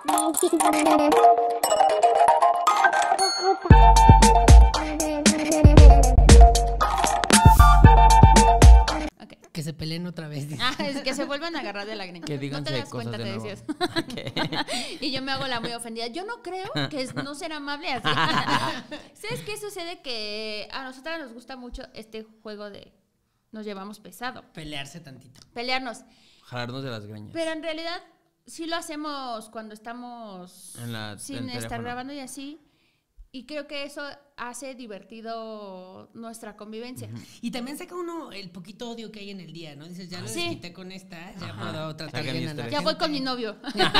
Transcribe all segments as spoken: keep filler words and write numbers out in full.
Okay. Que se peleen otra vez. Ah, es que se vuelvan a agarrar de la greña. Que digan no te das cosas cuenta, de te nuevo. decías. Okay. Y yo me hago la muy ofendida. Yo no creo que es no ser amable así. ¿Sabes qué sucede? Que a nosotras nos gusta mucho este juego de nos llevamos pesado. Pelearse tantito. Pelearnos. Jalarnos de las greñas. Pero en realidad sí lo hacemos cuando estamos En la- sin en estar teléfono. grabando y así. Y creo que eso hace divertido nuestra convivencia. Ujú. Y también saca uno el poquito odio que hay en el día, ¿no? Dices, ya lo Sí. desquité con esta, ya Ajá. puedo tratar Saca bien mi a la estrés. Ya voy gente. con mi novio.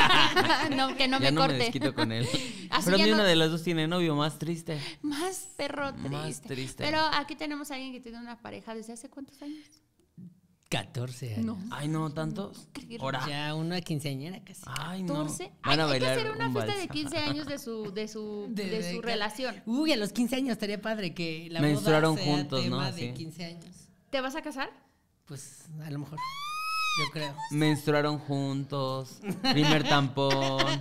no, que no ya me no corte. me desquito con él. Así Pero ya ni no- una de las dos tiene novio, más triste. Más perro triste. Más triste. Pero aquí tenemos a alguien que tiene una pareja desde hace cuántos años. catorce años. No. Ay, no, tantos. Ahora. Ya una quinceañera casi. Ay, no. catorce. Van a Ay, hay que bailar hacer una un fiesta vals. de quince años de su, de su, de, De- su de- relación. Uy, a los quince años estaría padre que la Menstruaron boda sea juntos, tema ¿no? de Así. quince años. ¿Te vas a casar? Pues a lo mejor. Yo creo. Menstruaron juntos. Primer tampón.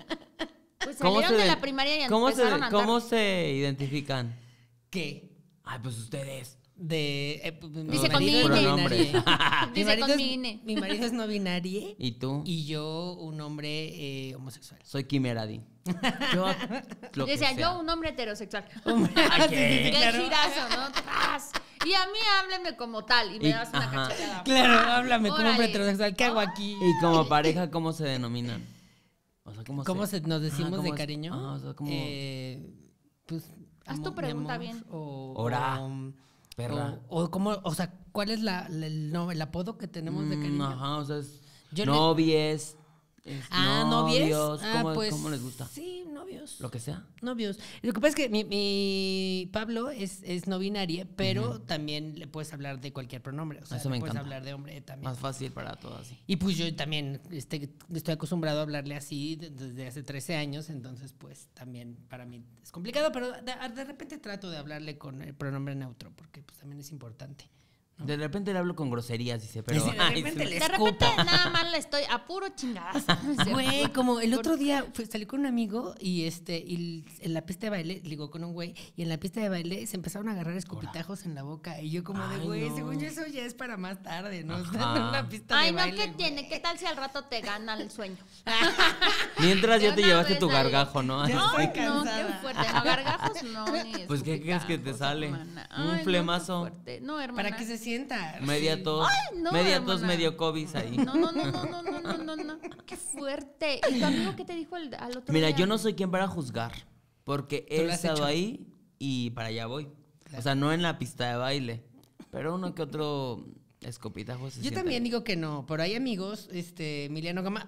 Pues ¿Cómo salieron de de- la primaria y ¿cómo se, empezaron a andar. ¿Cómo se identifican? ¿Qué? Ay, pues ustedes. De. eh, pues, mi Dice con marido mi es I N E. no binario. Dice Mi marido con es- mi I N E. Mi marido es no binario. ¿Y tú? Y yo, un hombre eh, homosexual. Soy Kimeradi. Yo, lo que Decía, sea. yo un hombre heterosexual. Ay, ¿qué? Qué claro. girazo, ¿no? ¡Tras! Y a mí hábleme como tal. Y me Y- das una ajá. cachetada. Claro, háblame como hombre Órale. heterosexual. ¿Qué hago aquí? ¿Y como pareja cómo se denominan? O sea, ¿cómo, ¿Cómo se, nos decimos Ajá, de ¿cómo es? cariño? Ajá, o sea, ¿cómo? Eh, pues. Haz tu amor, mi pregunta amor, bien. O, Ora, o- perra. O, o cómo, o sea, ¿cuál es la, la- el, no, el apodo que tenemos de Mm, cariño? Ajá, o sea, es Yo le- novies. es Ah, ¿novios? novios. Ah, ¿Cómo, pues, cómo les gusta? Sí, novios. Lo que sea. Novios. Lo que pasa es que mi, mi Pablo es, es no binario, pero también le puedes hablar de cualquier pronombre. O sea, Eso le me puedes encanta. hablar de hombre también. Más fácil para todos así. Y pues yo también este, estoy acostumbrado a hablarle así de- desde hace trece años, entonces pues también para mí es complicado, pero de, de repente trato de hablarle con el pronombre neutro, porque pues también es importante. ¿no? De repente le hablo con groserías, dice, pero... Sí, de ay, repente sí. le De repente escupo. nada más le estoy a puro chingadas. Güey, como el otro día fue- salí con un amigo y este y en la pista de baile, digo con un güey, y en la pista de baile se empezaron a agarrar escupitajos en la boca. Y yo como de, Ay, güey, no. según yo eso ya es para más tarde, ¿no? Ajá. Están en una pista Ay, de no, baile. ¿qué güey. tiene? ¿Qué tal si al rato te gana el sueño? Mientras ya De te una llevaste vez tu ahí. gargajo, ¿no? Ya Así. estoy Ay, no, qué cansada. fuerte. No, gargajos no, ni Pues, ¿qué crees que te escupitazos, sale? hermana. Un Ay, no, qué flemazo. fuerte. No, hermana. Para que se sienta. Media Sí. tos. Ay, no, media tos, hermana. medio COVID ahí. No, no, no, no, no, no, no, no, no. Qué fuerte. ¿Y tu amigo qué te dijo el- al otro Mira, día? yo no soy quien para juzgar, porque Tú he lo has estado hecho. ahí y para allá voy. O sea, no en la pista de baile, pero uno que otro escopitajo se Yo siente. también digo que no, pero hay amigos, este, Emiliano Gama,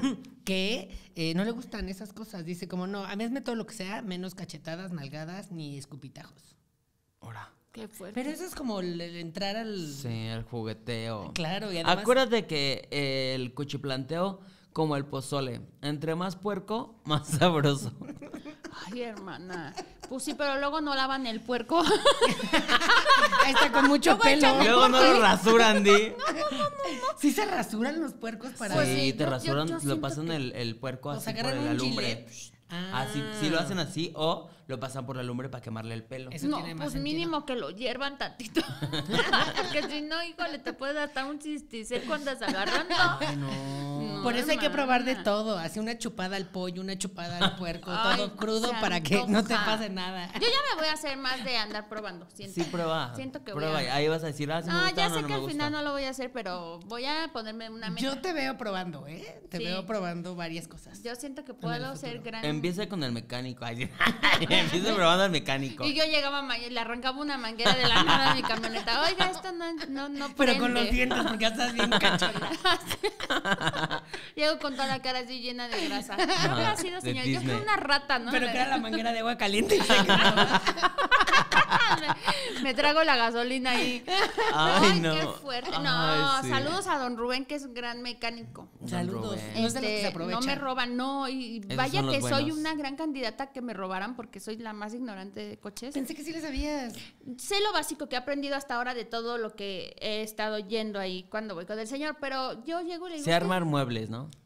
que eh, no le gustan esas cosas. Dice como, no, a mí hazme todo lo que sea, menos cachetadas, nalgadas, ni escupitajos. Ahora, Qué fuerte. Pero eso es como el, el entrar al... sí, el jugueteo. Claro, y además... Acuérdate que el cuchiplanteo, como el pozole, entre más puerco, más sabroso. Ay, hermana. Pues sí, pero luego no lavan el puerco. Ahí está con mucho Luego pelo. échame- Luego no lo rasuran, Di. Sí se rasuran los puercos para... Pues sí, sí, te yo- yo- rasuran, yo lo siento pasan que- el, el puerco O así sea, por agarran la un lumbre. gilet. Así, Ah. sí lo hacen así o lo pasan por la lumbre para quemarle el pelo. Eso No, tiene más pues sentido. mínimo que lo hiervan tantito. Porque si no, híjole, te puede dar hasta un cisticel cuando estás agarrando. Ay, no. No, Por eso hay que probar de hermana. todo. Así una chupada al pollo, una chupada al puerco, Ay, todo crudo se para que no te antoja. pase nada. Yo ya me voy a hacer más de andar probando. Siento. Sí, prueba. Siento que voy prueba. a- Ahí vas a decir, ah, sí me No, gusta, ya no, sé no que me al gusta. final no lo voy a hacer, pero voy a ponerme una meta. Yo te veo probando, ¿eh? Te Sí. veo probando varias cosas. Yo siento que el puedo ser futuro. gran. Empieza con el mecánico. Ay, sí. Empieza probando al mecánico. Y yo llegaba ma- y le arrancaba una manguera de la nada a mi camioneta. Oiga, esto no, no, no Pero con prende". los dientes, porque ya estás bien cachona. Llego con toda la cara así llena de grasa. ¿Qué ha sido, de señor? Yo Disney. fui una rata, ¿no? Pero que era la manguera de agua caliente y se quedaba. me, me trago la gasolina ahí. Ay, Ay, no. qué fuerte. No, Ay, sí. saludos a don Rubén, que es un gran mecánico. Don Saludos. Rubén. No es de lo que se Este, aprovecha. no me roban, no. Y Esos vaya son los que soy buenos. una gran candidata a que me robaran porque soy la más ignorante de coches. Pensé que sí le sabías. Sé lo básico que he aprendido hasta ahora de todo lo que he estado yendo ahí cuando voy con el señor, pero yo llego y le digo... Sé "¿Qué?". armar muebles, ¿no?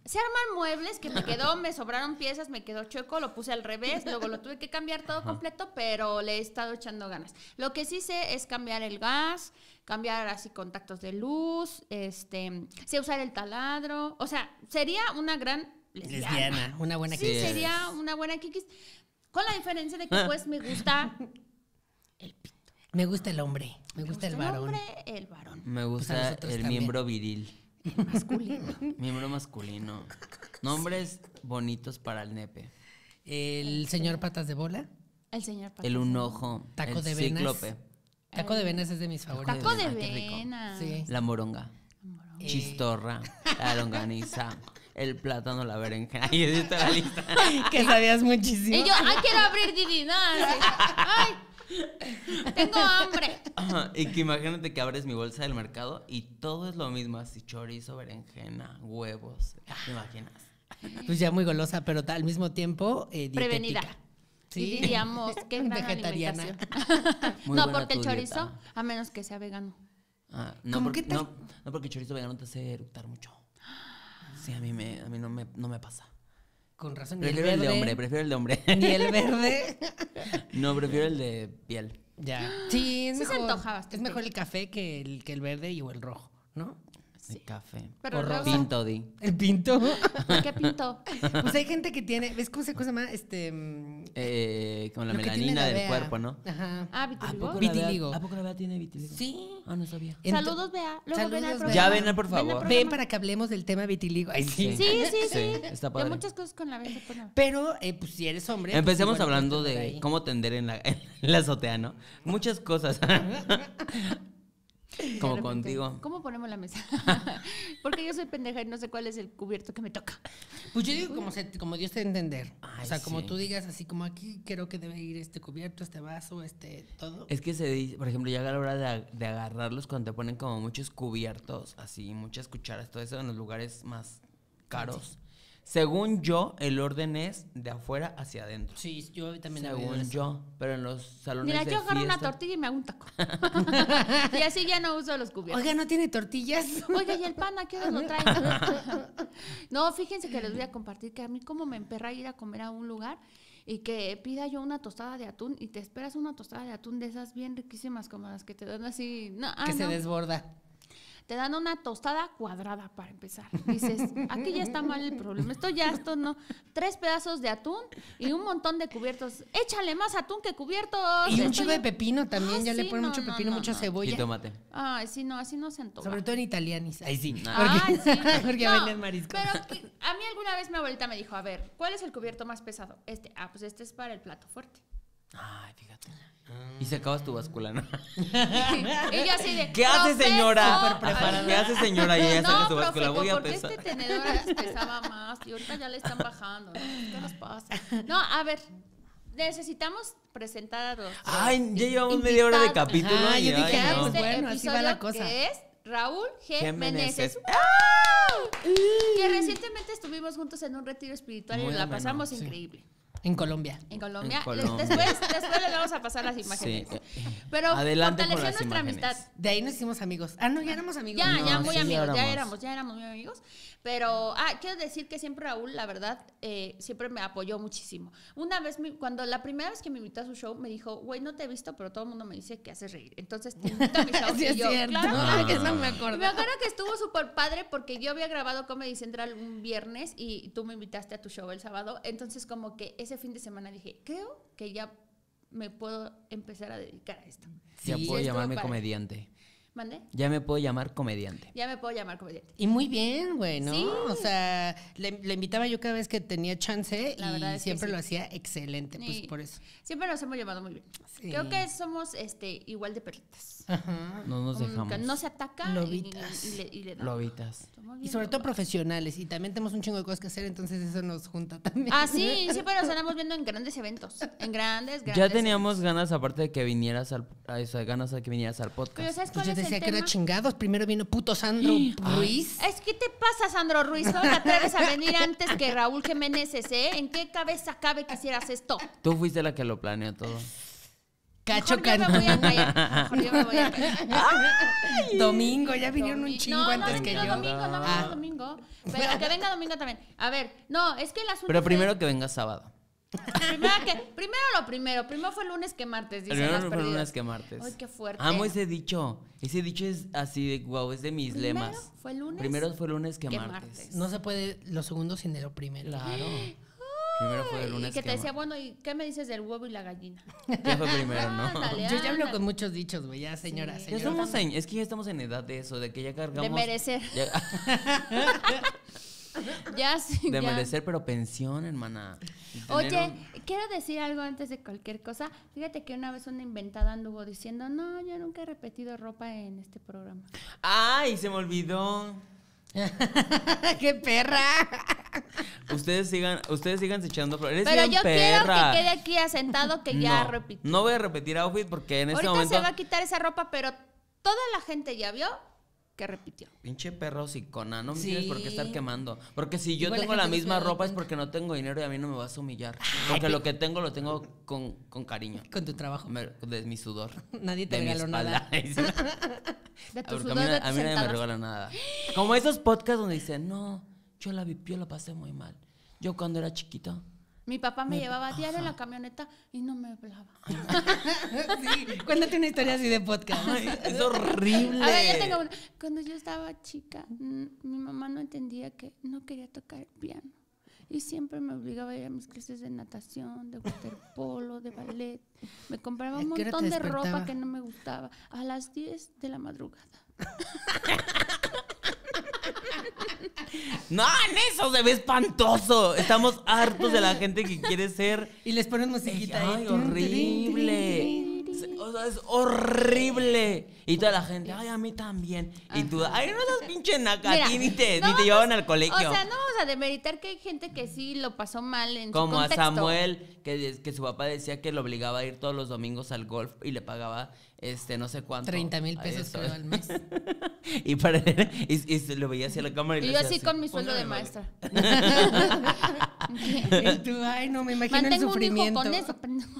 Se arman muebles que me quedó, me sobraron piezas, me quedó chueco, lo puse al revés, luego lo tuve que cambiar todo completo, pero le he estado echando ganas. Lo que sí sé es cambiar el gas, cambiar así contactos de luz, este, sé usar el taladro, o sea, sería una gran lesbiana. Lesbiana, una buena Sí, kikis. sería una buena kikis, con la diferencia de que pues me gusta el pito. Me gusta el hombre, me gusta el varón. hombre, el varón. Me Pues a gusta nosotros el también. miembro viril. Masculino. Miembro masculino. Nombres bonitos para el nepe. El señor patas de bola. El señor Patas. El unojo. Taco el de venas. cíclope. Taco de venas es de mis favoritos. Taco de Ay, qué rico. venas. Sí. La moronga. Eh, Chistorra. La longaniza. El plátano, la berenjena. Ay, yo di toda la lista. que sabías muchísimo. Y yo, ay, quiero abrir Didi. No, ay, tengo hambre. Ajá, y que imagínate que abres mi bolsa del mercado y todo es lo mismo, así chorizo, berenjena, huevos, ¿te imaginas? Pues ya muy golosa, pero al mismo tiempo eh, dietética. Prevenida. Sí. Y diríamos, qué gran Vegetariana. alimentación. Muy no, buena porque el tu chorizo, dieta. a menos que sea vegano. Ah, no, ¿Cómo porque, qué tal? no, no, porque el chorizo vegano te hace eructar mucho. Sí, a mí, me, a mí no, me, no me pasa. Con razón. Ni el Prefiero el de verde, hombre, prefiero el de hombre. Ni el verde. No, prefiero el de piel. Ya. Sí, es Sí se mejor. antoja bastante. Es mejor el café que el, que el verde y o el rojo, ¿no? De café. Pero O luego, Pinto, di. El pinto. ¿por qué pintó? Pues hay gente que tiene, ¿ves cómo se, cómo se llama? Este. mm, Eh, con la lo que tiene melanina la del Bea. cuerpo, ¿no? Ajá. Ah, ¿A vitiligo. poco, Vitiligo. La Bea, ¿A poco la Bea tiene vitiligo? Sí. Ah, no sabía. Ento- Saludos, Bea. Luego ven al Saludos, programa. Ya ven, por Ven al favor. programa. Ven para que hablemos del tema vitiligo. Ay, sí. Sí, sí, sí. Sí, está padre. De muchas cosas con la venta. Pues, no. Pero, eh, pues si eres hombre. pues, Empecemos igual hablando puedes tener de ahí. cómo tender en la, en la azotea, ¿no? Muchas cosas. De Como repente, contigo. ¿Cómo ponemos la mesa? Porque yo soy pendeja y no sé cuál es el cubierto que me toca. Pues yo digo como, se, como Dios te dé a entender. Ay, o sea, como sí. tú digas, así como aquí creo que debe ir este cubierto, este vaso, este todo. Es que se dice, por ejemplo, llega la hora de, ag- de agarrarlos cuando te ponen como muchos cubiertos, así, muchas cucharas, todo eso en los lugares más caros. Según yo, el orden es de afuera hacia adentro. Sí, yo también he oído Según eso. yo, pero en los salones Mira, de yo agarro una fiesta- tortilla y me hago un taco. Y así ya no uso los cubiertos. Oiga, ¿no tiene tortillas? Oiga, ¿y el pan a qué hora lo traen? No, fíjense que les voy a compartir que a mí como me emperra ir a comer a un lugar y que pida yo una tostada de atún y te esperas una tostada de atún de esas bien riquísimas como las que te dan así. No, ah, que se no. desborda. Te dan una tostada cuadrada para empezar. Dices, aquí ya está mal el problema. Esto ya, esto no. Tres pedazos de atún y un montón de cubiertos. Échale más atún que cubiertos. Y un Esto chico ya- de pepino también, Ay, ya le sí, ponen no, mucho no, pepino, no, mucha no. cebolla. Y tomate. Ay, sí, no, así no se antoja. Sobre todo en italianis. Ay, sí. Ah. Porque, Ay, sí. porque No, venden marisco. Pero que- a mí alguna vez mi abuelita me dijo, a ver, ¿cuál es el cubierto más pesado? Este. Ah, pues este es para el plato fuerte. Ay, fíjate. Y se acabas tu báscula, ¿no? Y yo así de, ¿Qué hace, "Profesor". señora? Súper preparada. ¿Qué hace, señora? Y ella No, saca su profe, báscula. Voy a porque pesar. este tenedor antes pesaba más y ahorita ya le están bajando. ¿No? ¿Qué les pasa? No, a ver, necesitamos presentar a los Ay, ya llevamos media hora de invitados. capítulo. Ah, y yo dije, ay, ah, no. pues Este bueno, así va la episodio cosa. que es Raúl G. G. Meneses. Meneses. Que recientemente estuvimos juntos en un retiro espiritual Muy y la ameno, pasamos sí. increíble. En Colombia. En Colombia. En Colombia. Después, después les vamos a pasar las Sí. imágenes. eh, Pero Adelante con fortaleció las nuestra imágenes. amistad. De ahí nos hicimos amigos. Ah, no, ya éramos amigos. Ya, No, ya muy sí, ya amigos, ya éramos. éramos, ya éramos muy amigos. Pero, ah, quiero decir que siempre Raúl, la verdad, eh, siempre me apoyó muchísimo. Una vez, mi- cuando la primera vez que me invitó a su show, me dijo, güey, no te he visto, pero todo el mundo me dice que haces reír. Entonces te invito a mi show. Sí, Y es yo, cierto. claro, Ah, claro que eso sí. me Y acuerdo. me acuerdo que estuvo súper padre porque yo había grabado Comedy Central un viernes y tú me invitaste a tu show el sábado. Entonces, como que ese fin de semana dije, creo que ya me puedo empezar a dedicar a esto. Ya Sí, puedo estuvo llamarme padre. comediante. ¿Mande? Ya me puedo llamar comediante. Ya me puedo llamar comediante. Y muy bien, güey, ¿no? Sí. O sea, le, le invitaba yo cada vez que tenía chance La verdad y es que siempre sí. lo hacía excelente, pues Sí. por eso. Siempre nos hemos llevado muy bien. Sí. Creo que somos este, igual de perritas. Ajá. No nos Como dejamos. que no se ataca y, Lobitas. y le, y le da. Lobitas. Somos Y bien sobre todo lobas. profesionales. Y también tenemos un chingo de cosas que hacer, entonces eso nos junta también. Ah, sí, siempre nos andamos viendo en grandes eventos. En grandes, grandes. Ya teníamos ganas, aparte de que vinieras al, a eso, ganas de que vinieras al Pero podcast. ¿sabes Pues cuál yo es decía el que era tema? chingados. Primero vino puto Sandro Ruiz. Es que te pasa, Sandro Ruiz. ¿Cómo te atreves a venir antes que Raúl Jiménez? ¿Eh? ¿En qué cabeza cabe que hicieras esto? Tú fuiste la que lo planeó todo. Cacho Mejor yo me voy a Cantú. callar. Mejor yo me voy a callar. Domingo, ya vinieron un Domi- chingo no, antes no, que no, yo. Domingo, no, Ah. no, domingo. Pero que venga domingo también. A ver, no, es que el asunto Pero fue- primero que venga sábado. primero, que, primero lo primero. Primero fue lunes que martes, dicen Primero las fue perdidas. lunes que martes. Ay, qué fuerte. Amo ese dicho. Ese dicho es así de wow, es de mis Primero lemas. fue lunes Primero fue lunes que, que martes. martes. No se puede los segundos sin el primero. Claro. Primero fue el lunes Y que te decía, martes. bueno, ¿y qué me dices del huevo y la gallina? ¿Qué fue primero, no? Ándale, Yo ya hablo ándale. con muchos dichos, güey, ya señora, Sí. Ya señora. estamos en, es que ya estamos en edad de eso, de que ya cargamos. De merecer. ya- Ya, sí, de ya. merecer, pero pensión, hermana. Y tener Oye, un- quiero decir algo antes de cualquier cosa. Fíjate que una vez una inventada anduvo diciendo, no, yo nunca he repetido ropa en este programa. ¡Ay! Se me olvidó. ¡Qué perra! Ustedes sigan, ustedes sigan echando flores. Eres Pero bien yo perra. quiero que quede aquí asentado que ya no, repitió. No voy a repetir outfit porque en este Ahorita momento. se va a quitar esa ropa, pero toda la gente ya vio que repitió. Pinche perro sicona, no me Sí. tienes por qué estar quemando. Porque si yo Igual la tengo la gente no se misma va a dar ropa es cuenta. porque no tengo dinero y a mí no me vas a humillar. Porque lo que tengo lo tengo con, con cariño. Con tu trabajo. Me- de mi sudor. Nadie te de mi regaló espalda. nada. De tu Porque a sudor, mí, de a tus mí nadie me sentadas. regala nada. Como esos podcasts donde dicen, no, yo la, vi- yo la pasé muy mal. Yo cuando era chiquito. Mi papá me, llevaba diario en la camioneta y no me hablaba. Sí, cuéntate una historia así de podcast. Ay, es horrible. A ver, yo tengo una. Cuando yo estaba chica, mm, mi mamá no entendía que no quería tocar el piano. Y siempre me obligaba a ir a mis clases de natación, de waterpolo, de ballet. Me compraba un ¿A qué hora te montón de ropa despertaba? que no me gustaba. A las diez de la madrugada. No, en eso se ve espantoso. Estamos hartos de la gente que quiere ser. Y les pones musiquita Ay, ahí. horrible. O sea, es horrible. Y toda la gente, ay, a mí también. Y tú, ay, no seas pinche naca, Mira, a ti ni te, no ni te vamos- llevaban al colegio. O sea, no vamos a demeritar que hay gente que sí lo pasó mal en Como su a contexto. Samuel, que, que su papá decía que lo obligaba a ir todos los domingos al golf y le pagaba este no sé cuánto. treinta mil a pesos eso. creo al mes. y, para, y, y se lo veía hacia la cámara y, Y le yo decía así con mi sueldo de "Póngame, maestra. Y tú, ay, no, me imagino el Mantengo un hijo sufrimiento. con eso. pendejo.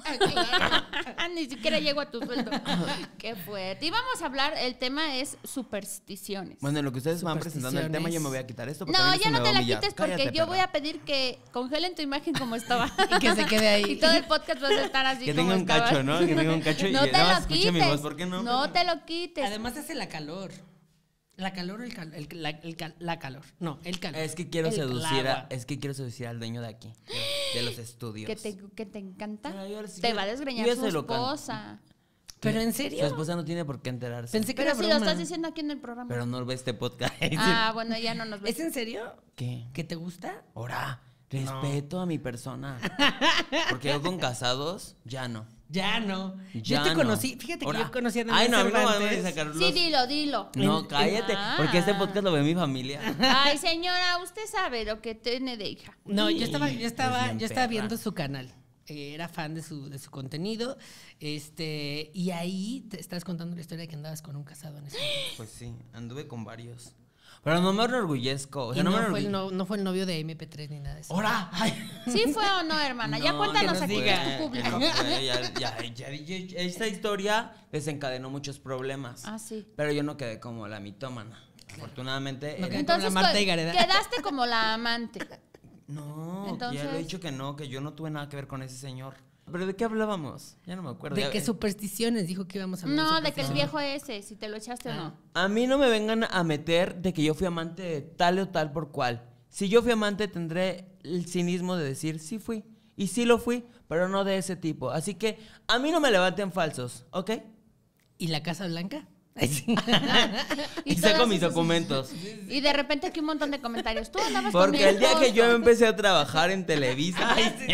Ni siquiera llego a tu sueldo. Qué fuerte. Y vamos a hablar, el tema es supersticiones. Bueno, en lo que ustedes van presentando el tema, yo me voy a quitar esto. porque a No, mí ya se me no va te a la humillar. quites porque Cállate, yo voy perra. a pedir que congelen tu imagen como estaba. Y que se quede ahí. Y todo el podcast vas a estar así Que como tenga un estaba. cacho, ¿no? Que tenga un cacho y No te nada lo más escuche mi quites. voz, ¿por qué no? No te lo quites. Además hace la calor. La calor o el, cal- el- la, el cal- la calor. No, el calor. Es que quiero El seducir a, agua. es que quiero seducir al dueño de aquí, de, de los estudios. que te, que te encanta. Ay, ahora sí te ya- va a yo desgreñar ya su se lo can- esposa. ¿Pero en Su serio? esposa no tiene por qué enterarse. Pensé que Pero era si lo broma. estás diciendo aquí en el programa. Pero no ve este podcast. Ah, bueno, ya no nos ves. ¿Es en serio? ¿Qué? ¿Que te gusta? Ahora, respeto a mi persona. Porque yo con casados, ya no. Ya no. Ya yo te no. conocí, fíjate Ahora- que yo conocí a Ay, no, a mí no me van a Cervantes. sacar los... Sí, dilo, dilo. No, cállate, Ah. porque este podcast lo ve mi familia. Ay, señora, usted sabe lo que tiene de hija. No, yo estaba, yo Es estaba, bien yo estaba perra. viendo su canal. Eh, era fan de su, de su contenido. Este, y ahí te estás contando la historia de que andabas con un casado en ese momento. Pues sí, anduve con varios. Pero no me enorgullezco. O sea, Y no, no, me fue el enorgullezco. no, no fue el novio de M P tres ni nada de eso. ¡Hora! ¡Ay! ¿Sí fue o no, hermana? ya No, cuéntanos que nos aquí diga. que es tu público. No fue, ya, ya, ya, ya, esta historia desencadenó muchos problemas. Ah, sí. Pero yo no quedé como la mitómana. Afortunadamente. No en- quedé- Entonces, Marta co- y Gareda. quedaste como la amante. No, ya Entonces- lo he dicho que no, que yo no tuve nada que ver con ese señor. ¿Pero de qué hablábamos? Ya no me acuerdo. De Ya- que supersticiones, dijo que íbamos a hablar No, de que el supersticiones. viejo ese, si te lo echaste o no. A mí no me vengan a meter de que yo fui amante de tal o tal por cual. Si yo fui amante, tendré el cinismo de decir sí fui. Y sí lo fui, pero no de ese tipo. Así que a mí no me levanten falsos, ¿ok? ¿Y la Casa Blanca? Ay, sí. Y, todas saco mis esas- documentos. Y de repente aquí un montón de comentarios. Tú andabas con mi Porque el día que yo esposo. empecé a trabajar en Televisa,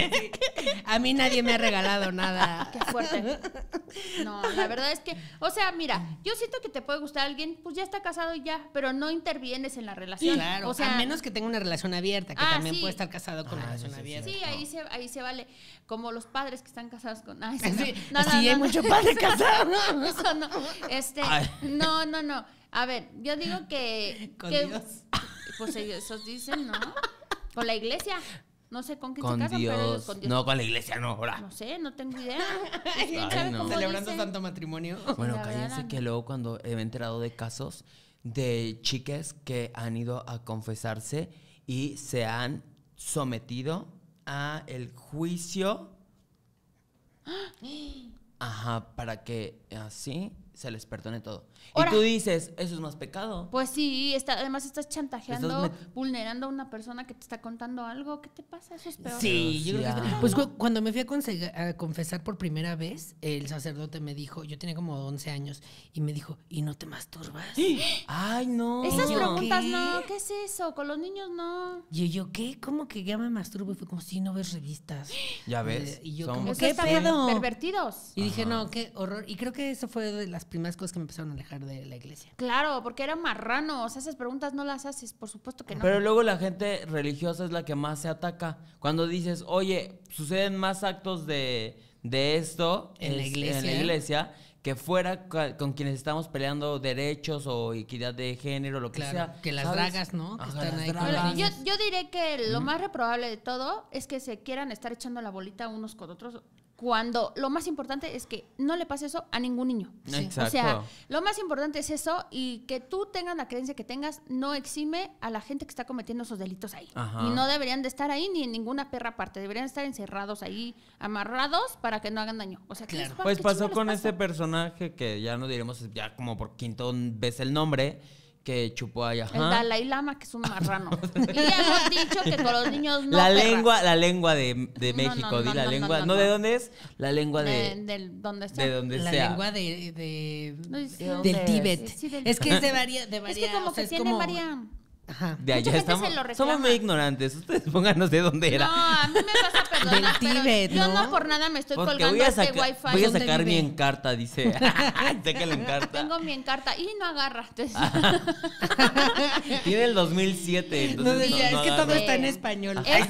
A mí nadie me ha regalado nada. Qué fuerte. No, la verdad es que, o sea, mira, yo siento que te puede gustar alguien, pues ya está casado y ya, pero no intervienes en la relación. Claro, o sea, a menos que tenga una relación abierta, que Ah, también sí. puede estar casado con Ah, relación eso sí, abierta. sí, ahí se, ahí se vale. Como los padres que están casados con. Ay, sí, Sí, no, no, sí, no, hay no. mucho padre casado. Eso no. Este, Ay. no, no, no. A ver, yo digo que. Con que- Dios. Pues ellos esos dicen, ¿no? Con la iglesia. No sé con quién Con se casan, pero ellos Dios. con Dios. No, con la iglesia no, ahora. No sé, no tengo idea. Pues, ¿quién Ay, sabe no. cómo Celebrando dicen? santo matrimonio. Bueno, La cállense verdad. que luego cuando he enterado de casos de chicas que han ido a confesarse y se han sometido a el juicio. Ajá, para que así se les perdone todo. Ahora. Y tú dices, eso es más pecado. Pues sí, está, además estás chantajeando, Estás met- vulnerando a una persona que te está contando algo. ¿Qué te pasa? Eso es peor. Sí, yo creo que Sí, sí. ah. Pues cu- cuando me fui a, conse- a confesar por primera vez, el sacerdote me dijo, yo tenía como once años, y me dijo, ¿y no te masturbas? Ay, no. Esas yo, preguntas ¿qué? no, ¿qué es eso? Con los niños no. Y yo, ¿qué? ¿Cómo que ya me masturbo? Y fue como, sí, no ves revistas. Ya ves. Eh, y yo Son- como, Eso ¿qué está per- pedo? pervertidos. Y dije, no, qué horror. Y creo que eso fue de las primeras cosas que me empezaron a alejar de la iglesia. Claro, porque era marrano. O sea, esas preguntas no las haces, por supuesto que no. Pero luego la gente religiosa es la que más se ataca. Cuando dices, oye, suceden más actos de, de esto En la es- iglesia. en la iglesia que fuera ca- con quienes estamos peleando derechos o equidad de género, lo que Claro, sea. que las ¿sabes? dragas, ¿no? Que Ajá, están las ahí con Bueno, dragas. yo, yo diré que lo más reprobable de todo es que se quieran estar echando la bolita unos con otros, cuando lo más importante es que no le pase eso a ningún niño. Sí. Exacto. O sea, lo más importante es eso, y que tú tengas la creencia que tengas no exime a la gente que está cometiendo esos delitos ahí. Ajá. Y no deberían de estar ahí ni en ninguna perra parte, deberían estar encerrados ahí, amarrados para que no hagan daño. O sea, ¿qué Claro. les pasa? Pues ¿Qué pasó chingados con les este pasa? personaje que ya no diremos ya como por quinto vez el nombre, que chupó ahí, ajá. El Dalai Lama, que es un marrano. Y ya hemos dicho que con los niños no. la perras. lengua, la lengua de, de No, México, no, di no, la no, lengua. no, No, no, ¿de no. dónde es? La lengua De, de, del donde sea. de donde La sea. lengua de, de- No, sí, ¿De dónde del es? Tíbet. Sí, del- Es que es de varias, de Es varias, que como o sea, que es tiene como- varias. Ajá. De allá Mucha gente estamos. se lo Somos reclama. muy ignorantes. Ustedes pónganos de dónde era. No, a mí me vas a perdonar, Del pero Tíbet, yo ¿no? no por nada me estoy Porque colgando voy a, este saca- wifi. voy a ¿Dónde sacar mi vive? encarta, dice. Sé que le encarta. Tengo mi encarta y no agarra. Entonces, Tiene el dos mil siete. No, Entonces decía, no es que agarra. todo está en Eh, español. es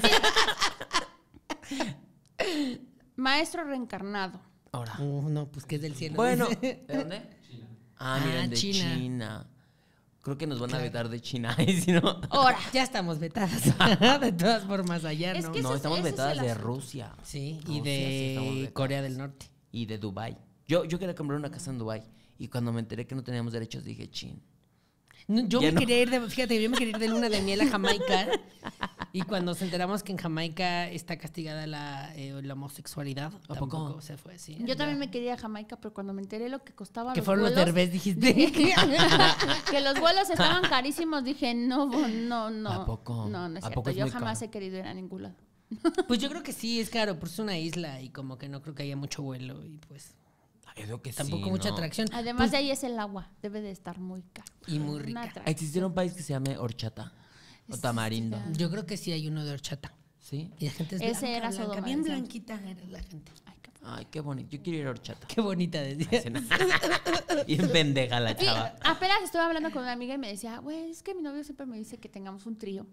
que- Maestro reencarnado. Ahora. Uh, no, pues que es del cielo. Bueno. dice. ¿De dónde? Ah, Ah, miren, de China. China. Creo que nos van a Claro. vetar de China. Y si no. Ahora. Ya estamos vetadas. De todas formas, allá, Es ¿no? que No, ese- estamos ese es vetadas el de asunto. Rusia. Sí, y Rusia sí de estamos vetadas. Corea del Norte. Y de Dubai. Yo, yo quería comprar una casa en Dubai. Y cuando me enteré que no teníamos derechos, dije, chin. No, yo Ya me no. quería ir de, fíjate, yo me quería ir de luna de miel a Jamaica. Y cuando nos enteramos que en Jamaica está castigada la, eh, la homosexualidad, ¿A tampoco poco? se fue, sí. Yo también me quería ir a Jamaica, pero cuando me enteré lo que costaba Que los fueron los vuelos, derbés, dijiste. que los vuelos estaban carísimos, dije, no, no, no. ¿A poco? No, no es ¿A cierto. poco es Yo muy jamás caro? he querido ir a ningún lado. Pues yo creo que sí, es caro, porque es una isla y como que no creo que haya mucho vuelo y pues Ay, creo que tampoco sí, mucha ¿no? atracción. Además Pues, de ahí es el agua, debe de estar muy caro. Y muy Una rica. atracción. ¿Existiera un país que se llame horchata? O tamarindo. sí. Yo creo que sí hay uno de horchata. ¿Sí? Y la gente es Ese blanca, era blanca, Sodoma, bien decían. blanquita era la gente. Ay, qué- Ay, qué bonito. Yo quiero ir a horchata. Qué bonita decía. Bien pendeja la Sí, chava. apenas estuve hablando con una amiga y me decía, güey, es que mi novio siempre me dice que tengamos un trío.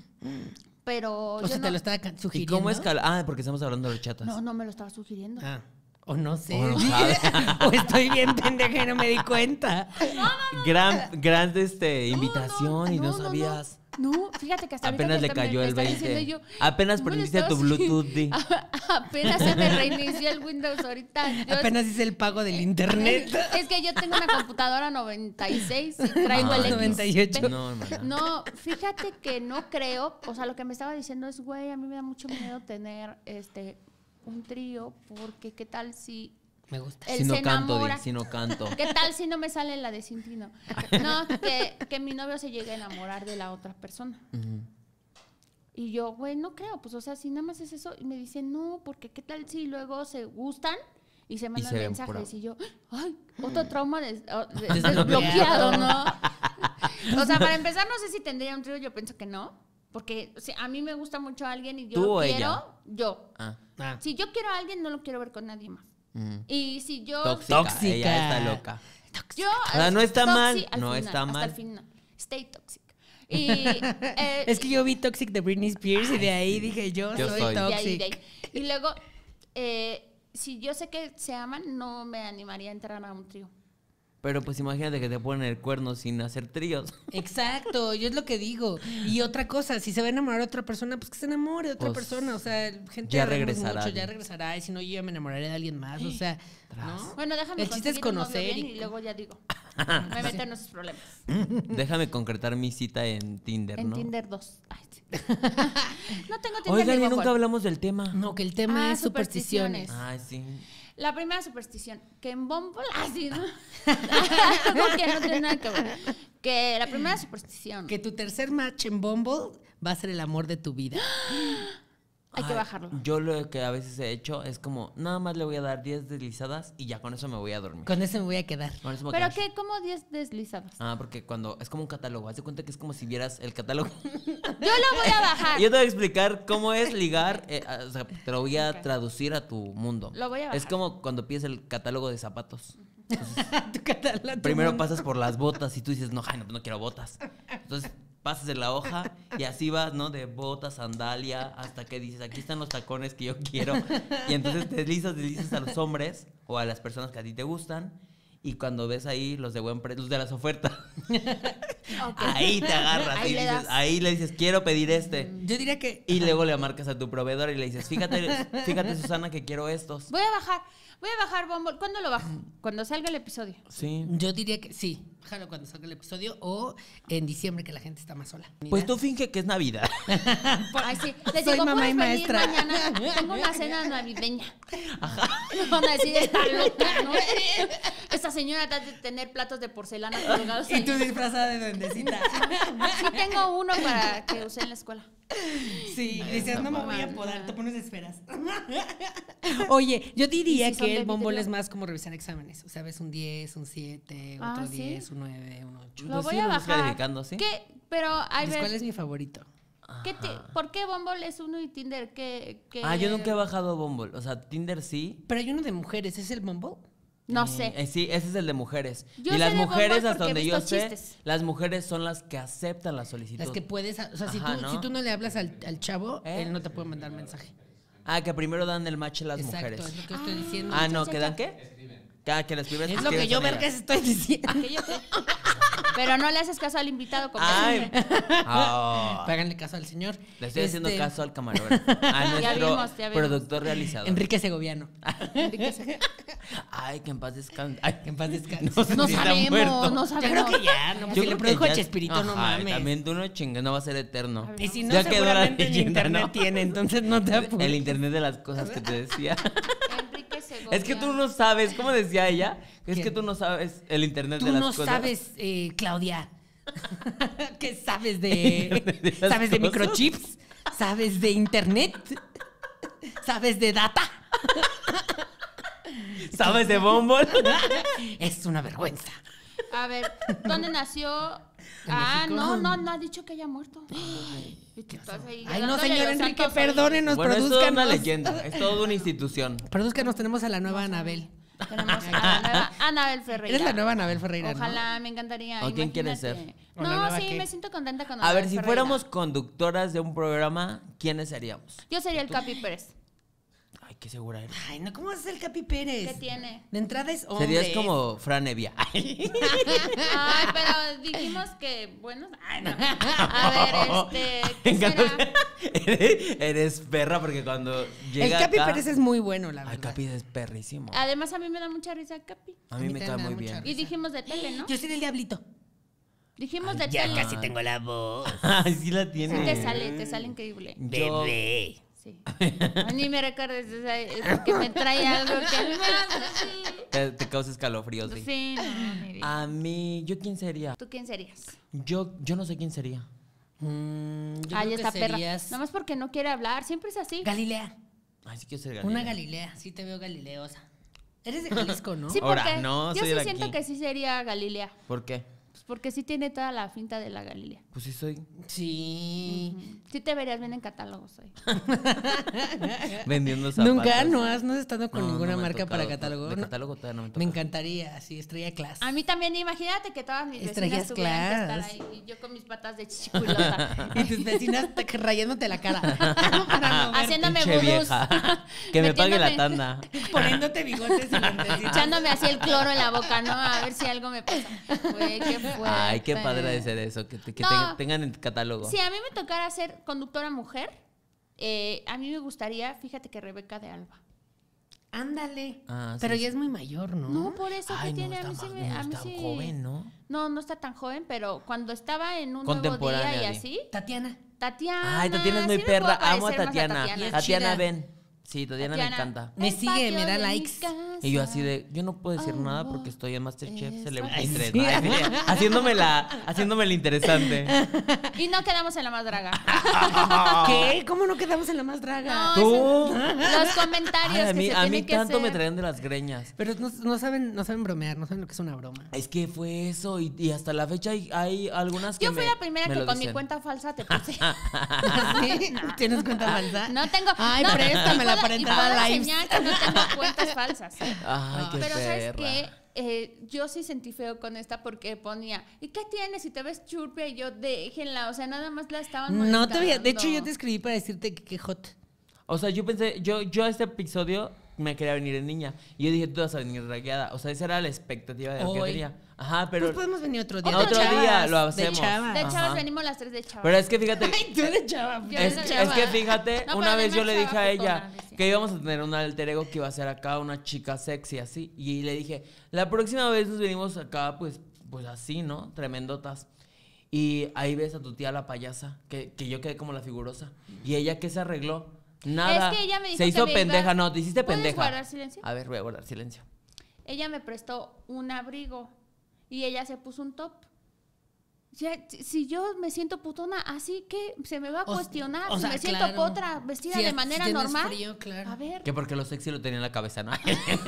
Pero O yo sea, no, te lo estaba ca- ¿Y sugiriendo. cómo es cal- Ah, porque estamos hablando de horchatas. no, no me lo estaba sugiriendo. Ah, o no sé. O no sabe. O estoy bien pendeja y no me di cuenta. Gran, gran este, No, invitación y no, no, no, sabías. No, fíjate que hasta ahorita Apenas que le está- me- cayó me el está veinte. diciendo yo, Apenas "No me lo prendiste tu estabas Bluetooth, di". A- Apenas se me reinició el Windows ahorita. Yo- Apenas hice el pago del internet. Es que yo tengo una computadora noventa y seis y traigo Ay, el noventa y ocho. No, hermana. No, fíjate que no creo, o sea, lo que me estaba diciendo es, güey, a mí me da mucho miedo tener este un trío, porque qué tal si Me gusta. él Si no se canto, di, enamora. si no canto. ¿Qué tal si no me sale la de Cintino? No, que, que mi novio se llegue a enamorar de la otra persona. Ujú. Y yo, güey, no creo, pues, o sea, si nada más es eso, y me dice, no, porque qué tal si luego se gustan y se mandan se ven mensajes, por- y yo, ay, otro trauma des- oh, de- Desbloqueado. desbloqueado, ¿no? O sea, para empezar, no sé si tendría un trío, yo pienso que no, porque si a mí me gusta mucho alguien y yo ¿Tú lo o quiero, ella? yo. Ah. Ah. Si yo quiero a alguien, no lo quiero ver con nadie más. Ujú. Y si yo... Tóxica. Tóxica. Ella está loca. Yo, O sea, no está toxi- mal, al no final, está hasta mal. el final. Stay toxic. Y, eh, Es que yo vi Toxic de Britney Spears y de ahí dije yo, Yo soy, soy. de ahí, Toxic. de ahí. Y luego, eh, si yo sé que se aman, no me animaría a entrar a un trío. Pero pues imagínate que te ponen el cuerno sin hacer tríos. Exacto, yo es lo que digo. Y otra cosa, si se va a enamorar de otra persona, pues que se enamore de otra Pues, persona. O sea, gente ya arregla regresará. mucho, ya regresará. Y si no, yo ya me enamoraré de alguien más. O sea, ¿no? Bueno, déjame El chiste es conseguir un novio conocer bien y- y luego ya digo. Me meto en esos problemas. Déjame concretar mi cita en Tinder, En ¿no? Tinder dos. Ay, sí. No tengo Tinder Oigan, ni y Bumble. nunca hablamos del tema. No, que el tema Ah, es supersticiones. supersticiones. Ay, sí. La primera superstición, que en Bumble, así, ¿no? Algo que no tiene nada que ver. Que la primera superstición, Que tu tercer match en Bumble va a ser el amor de tu vida. hay que Ay, bajarlo. Yo lo que a veces he hecho es como, nada más le voy a dar diez deslizadas y ya con eso me voy a dormir. Con eso me voy a quedar. Con eso me ¿Pero quedo. qué? ¿Cómo diez deslizadas? Ah, porque cuando es como un catálogo, haz de cuenta que es como si vieras el catálogo. Yo lo voy a bajar. Yo te voy a explicar cómo es ligar, eh, a- o sea, te lo voy a Ok. traducir a tu mundo. Lo voy a Es bajar. como cuando pides el catálogo de zapatos. Tu catalán, tu Primero mundo. pasas por las botas y tú dices, no, ay, no, no quiero botas. Entonces pasas en la hoja y así vas, ¿no? De botas, sandalia, hasta que dices, aquí están los tacones que yo quiero. Y entonces te deslizas, deslizas a los hombres o a las personas que a ti te gustan. Y cuando ves ahí los de buen precio, los de las ofertas, Ok. ahí te agarras Ahí y le dices, das. ahí le dices, quiero pedir este. Yo diría que. Y luego le marcas a tu proveedor y le dices, fíjate, fíjate Susana que quiero estos. Voy a bajar. Voy a bajar Bumble. ¿Cuándo lo bajo? Cuando salga el episodio. Sí. Yo diría que sí. Déjalo cuando salga el episodio o en diciembre que la gente está más sola. Pues tú finge que es Navidad. Ay, sí. Les Soy digo, mamá ¿puedes y venir maestra. mañana? Tengo una cena navideña. Me van a decir, está loca, ¿no? Esta señora trata de tener platos de porcelana colgados Y ahí. tú disfrazada de duendecita. Sí tengo uno para que use en la escuela. Sí, dices, no me voy a mamá. podar, te pones esferas. Oye, yo diría ¿Y si son que de el Bumble vidrio? es más como revisar exámenes. O sea, ves un diez, un siete, Ah, otro ¿sí? diez, un nueve, un ocho. Lo Pues voy sí, a lo vas bajar. calificando, ¿sí? ¿Qué? Pero, a ¿Cuál ver, es mi favorito? ¿qué te- ¿por qué Bumble es uno y Tinder qué? qué- Ah, yo nunca he bajado Bumble. O sea, Tinder sí. Pero hay uno de mujeres, ¿es el Bumble? No Eh, sé. eh, sí, ese es el de mujeres. Yo y las sé de mujeres, Bumble hasta porque he donde yo visto sé, chistes. las mujeres son las que aceptan la solicitud. Las que puedes, o sea, si, Ajá, tú, ¿no? si tú no le hablas al, al chavo, ¿Eh? él no te puede mandar mensaje. Ah, que primero dan el match a las Exacto, mujeres. es lo que estoy diciendo. Ah, no, ya, ¿que ya. dan qué? Ah, que las primeras Es lo que yo, vergas, estoy diciendo. Que yo qué. Pero no le haces caso al invitado como Ay. siempre. Ah. Páganle caso al señor. Le estoy haciendo Este, caso al camarógrafo. A nuestro vimos, ya vimos. productor realizador. Enrique Segoviano. Ay, que en paz descanse. Ay, Que en paz descanse. No sé No si está sabemos, muerto. no Yo sabemos. creo que ya, no, Yo si creo le que produjo a ya- Chespirito, no Ajá, mames. También tú no chingues, no va a ser eterno. Y si no, Ya quedó la seguramente en leyenda, internet ¿no? tiene, entonces no te apures. El internet de las cosas que te decía. Enrique Segovia. Es que tú no sabes, ¿cómo decía ella? Es ¿Quién? que tú no sabes el internet Tú de las no cosas. sabes, eh, Claudia. ¿Qué sabes de, De las sabes de cosas. microchips? ¿Sabes de internet? ¿Sabes de data? ¿Sabes de Bumble? Es una vergüenza. A ver, ¿dónde nació? Ah, México? no, no, no ha dicho que haya muerto. Y tú estás ahí Ay, no, dándole señor los Enrique, santos perdónenos, Bueno, es toda una produzcanos. leyenda, es toda una institución. Produzcanos, tenemos a la nueva Anabel. oídos. Tenemos a la nueva Anabel Ferreira. Eres la nueva Anabel Ferreira, ¿no? Ojalá, me encantaría. ¿O quién quieres imagínate. ser? ¿O la No, nueva sí, qué? me siento contenta con A ver, Anabel si Ferreira. fuéramos conductoras de un programa, ¿quiénes seríamos? Yo sería el Capi Pérez. Ay, qué segura eres. Ay, no, ¿cómo vas a ser el Capi Pérez? ¿Qué tiene? De entrada es hombre. Serías como Fran Evia. Ay. Ay, pero dijimos que, bueno, ay, no. A ver, este, ¿qué será? eres, eres perra porque cuando llega El Capi acá- Pérez es muy bueno, la Ay, verdad. Capi es perrísimo. Además, a mí me da mucha risa Capi. A mí a mí me también cae me da muy mucha bien. Y dijimos de tele, ¿no? Yo soy el diablito. Dijimos de Ya tele. casi tengo la voz. Ay, sí la Sí tiene. te sale, te sale increíble. Yo- Bebé. Sí. A mí me recuerdas, o sea, es que me trae algo que a mí me hace Te, te causa escalofríos, así. sí. Sí, no, mi vida. A mí, ¿yo quién sería? ¿Tú quién serías? Yo, yo no sé quién sería. Mm, yo Ay, creo esta que perra. serías Nomás porque no quiere hablar, siempre es así. Galilea. Ay, sí quiero ser Galilea. Una Galilea. Sí te veo galileosa. Eres de Jalisco, ¿no? Sí, Ahora, porque no, yo soy sí de siento aquí. que sí sería Galilea. ¿Por qué? Pues porque sí tiene toda la finta de la Galilea. Pues sí soy. Sí. Ujú. Sí te verías bien en catálogos hoy. Vendiendo zapatos. Nunca, no has, no has estado con No, ninguna no me ha marca para tocado, catálogo. De No, catálogo todavía no me toca. me encantaría, así, Estrella Class. A mí también, imagínate que todas mis Estrellas vecinas tuvieran que estar Class. ahí y yo con mis patas de chichicuilota. Y tus vecinas te- que rayándote la cara. Para moverte. Haciéndome Pinche vudús. vieja. Que me pague la Metiéndome- tanda. Poniéndote bigotes y lentecitos. Echándome así el cloro en la boca, ¿no? A ver si algo me pasa. Güey, qué fuerte. Ay, qué padre de ser eso. Que, te- que No. tengan, tengan en catálogo. Si a mí me tocara ser conductora mujer, eh, a mí me gustaría, fíjate que Rebeca de Alba. Ándale. Ah, sí, Pero sí. ya es muy mayor, ¿no? No, por eso Ay, que no, tiene, a está mí sí más- me... no a mí está sí- joven, ¿no? No, no está tan joven, pero cuando estaba en un nuevo día Contemporánea, y di. así, Tatiana. Tatiana. Ay, Tatiana es muy sí me puedo perra. Amo a parecer más Tatiana. Tatiana. Tatiana, Chida. ven. Sí, Tatiana, me Tatiana. encanta. Me El sigue, me patio da de mi likes. casa. Y yo así de, yo no puedo decir Oh, nada porque estoy en Masterchef eso. Celebrity Ay, tres. sí. Ay, sí, haciéndome la, haciéndome la interesante. Y no quedamos en la más draga. ¿Qué? ¿Cómo no quedamos en la más draga? No, Tú. eso- los comentarios Ay, a que mí, se a mí tienen que tanto me hacer. traían de las greñas. Pero no, no saben, no saben bromear, no saben lo que es una broma. Es que fue eso y, y hasta la fecha hay, hay algunas que Yo fui me- la primera me que lo con mi dicen. cuenta falsa te puse. ¿Sí? ¿Tienes cuenta falsa? No tengo. Ay, no, préstamela y puedo- para y entrar puedo a lives. enseñar que no tengo cuentas falsas. Ay, qué Pero ¿sabes perra. qué? Eh, yo sí sentí feo con esta porque ponía, ¿y qué tienes? Si te ves churpia y yo, déjenla, o sea, nada más la estaban No te voy a... De hecho, molestando. yo te escribí para decirte que qué hot. O sea, yo pensé, yo, yo a este episodio me quería venir en niña. Y yo dije, tú vas a venir raqueada. O sea, esa era la expectativa de lo que Hoy. quería. Ajá, pero. Pues podemos venir otro día. Otro de día chavas, lo De hacemos. chavas. De chavas Ajá. venimos las tres de chavas. Pero es que fíjate. Ay, tú de chava. Yo Es, de es chava. que fíjate, No, una pero vez yo además le dije a chava ella putona, decía. que íbamos a tener un alter ego que iba a ser acá una chica sexy así. Y le dije, la próxima vez nos venimos acá, pues, pues así, ¿no? Tremendotas. Y ahí ves a tu tía la payasa, que, que yo quedé como la figurosa. Y ella, ¿qué se arregló? Nada. Es que ella me dijo se que hizo me iba- pendeja, no, te hiciste ¿Puedes pendeja. guardar silencio? A ver, voy a guardar silencio. Ella me prestó un abrigo y ella se puso un top. Ya, si yo me siento putona, así que se me va a O- cuestionar. o si sea, me siento claro. potra, vestida Si de es- manera si tienes normal. frío, claro. A ver, Que porque lo sexy lo tenía en la cabeza, ¿no?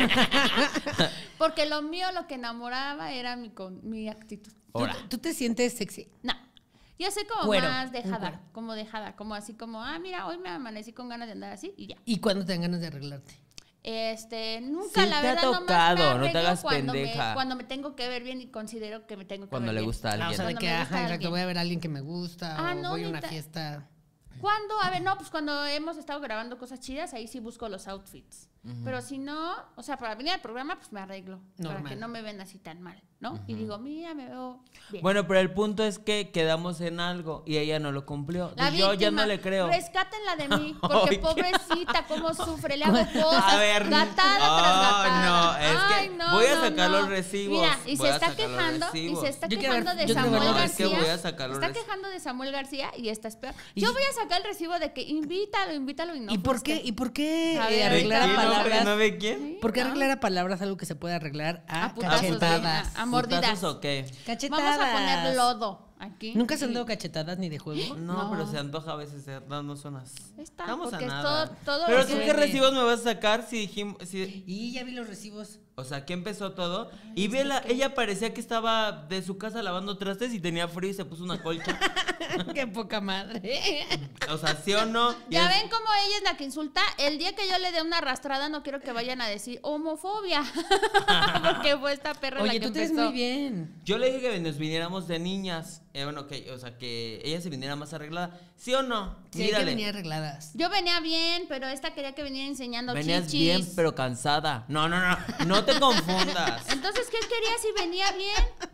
porque lo mío, lo que enamoraba era mi, con, mi actitud. Ahora. ¿Tú, tú te sientes sexy? No. Yo soy como Cuero, más un dejada, cuero. como dejada, como así como, ah, mira, hoy me amanecí con ganas de andar así y ya. ¿Y cuándo te dan ganas de arreglarte? Este, nunca Sí la te ha verdad nomás tocado, me no te arreglo hagas cuando pendeja. Me, cuando me tengo que ver bien y considero que me tengo que Cuando ver le bien. gusta a Ah, o alguien. sea, de Cuando que, me ajá, gusta exacto, alguien. voy a ver a alguien que me gusta Ah, o no, voy a una neta. fiesta. ¿Cuándo? A ver, no, pues cuando hemos estado grabando cosas chidas, ahí sí busco los outfits. Pero si no, o sea, para venir al programa, pues me arreglo. Para Normal. que no me ven así tan mal, ¿no? Y digo, mira, me veo bien. Bueno, pero el punto es que quedamos en algo y ella no lo cumplió. La Entonces, yo ya víctima, no le creo. Rescátenla de mí, porque Ay, pobrecita, cómo sufre, le hago cosas, A ver, gatada tras oh, gatada. no, es que Ay, no, voy a no, sacar no. los recibos, Mira, y voy se a está sacar los quejando, y recibos. se está Yo quiero ver- quejando de yo quiero ver Samuel los Es que García. voy a sacar los Está recibos. quejando de Samuel García y esta es peor. Y- Yo voy a sacar el recibo de que invítalo, invítalo y no. ¿Y por fuiste. qué, ¿y por qué A eh, ver, arreglar a ¿Quién? ¿No ve- palabras? ¿No ve quién? Sí, ¿Por qué ¿no? arreglar a palabras algo que se puede arreglar a, A putazos, cachetadas? a- a mordidas. ¿Putazos o qué? Cachetadas. Vamos a poner lodo aquí. ¿Nunca se han Y- dado cachetadas ni de juego? No, No. pero se antoja a veces eh, dando zonas. Está, Estamos porque a es nada. todo- todo pero lo tú que qué viene. recibos me vas a sacar si dijimos, si, Y ya vi los recibos. o sea, que empezó todo y ve la- ella parecía que estaba de su casa lavando trastes y tenía frío y se puso una colcha. Qué poca madre. O sea, ¿sí o no? Y Ya es- ven cómo ella es la que insulta. El día que yo le dé una arrastrada, no quiero que vayan a decir homofobia. Porque fue esta perra la Oye, que tú te ves empezó. muy bien. Yo le dije que nos viniéramos de niñas. Eh, bueno, que, o sea, que ella se viniera más arreglada. ¿Sí o no? Sí, hay que Mírale. venir arregladas. Yo venía bien, pero esta quería que viniera enseñando Venías chichis. bien, pero cansada. No, no, no. No te confundas. Entonces, ¿qué quería si venía bien?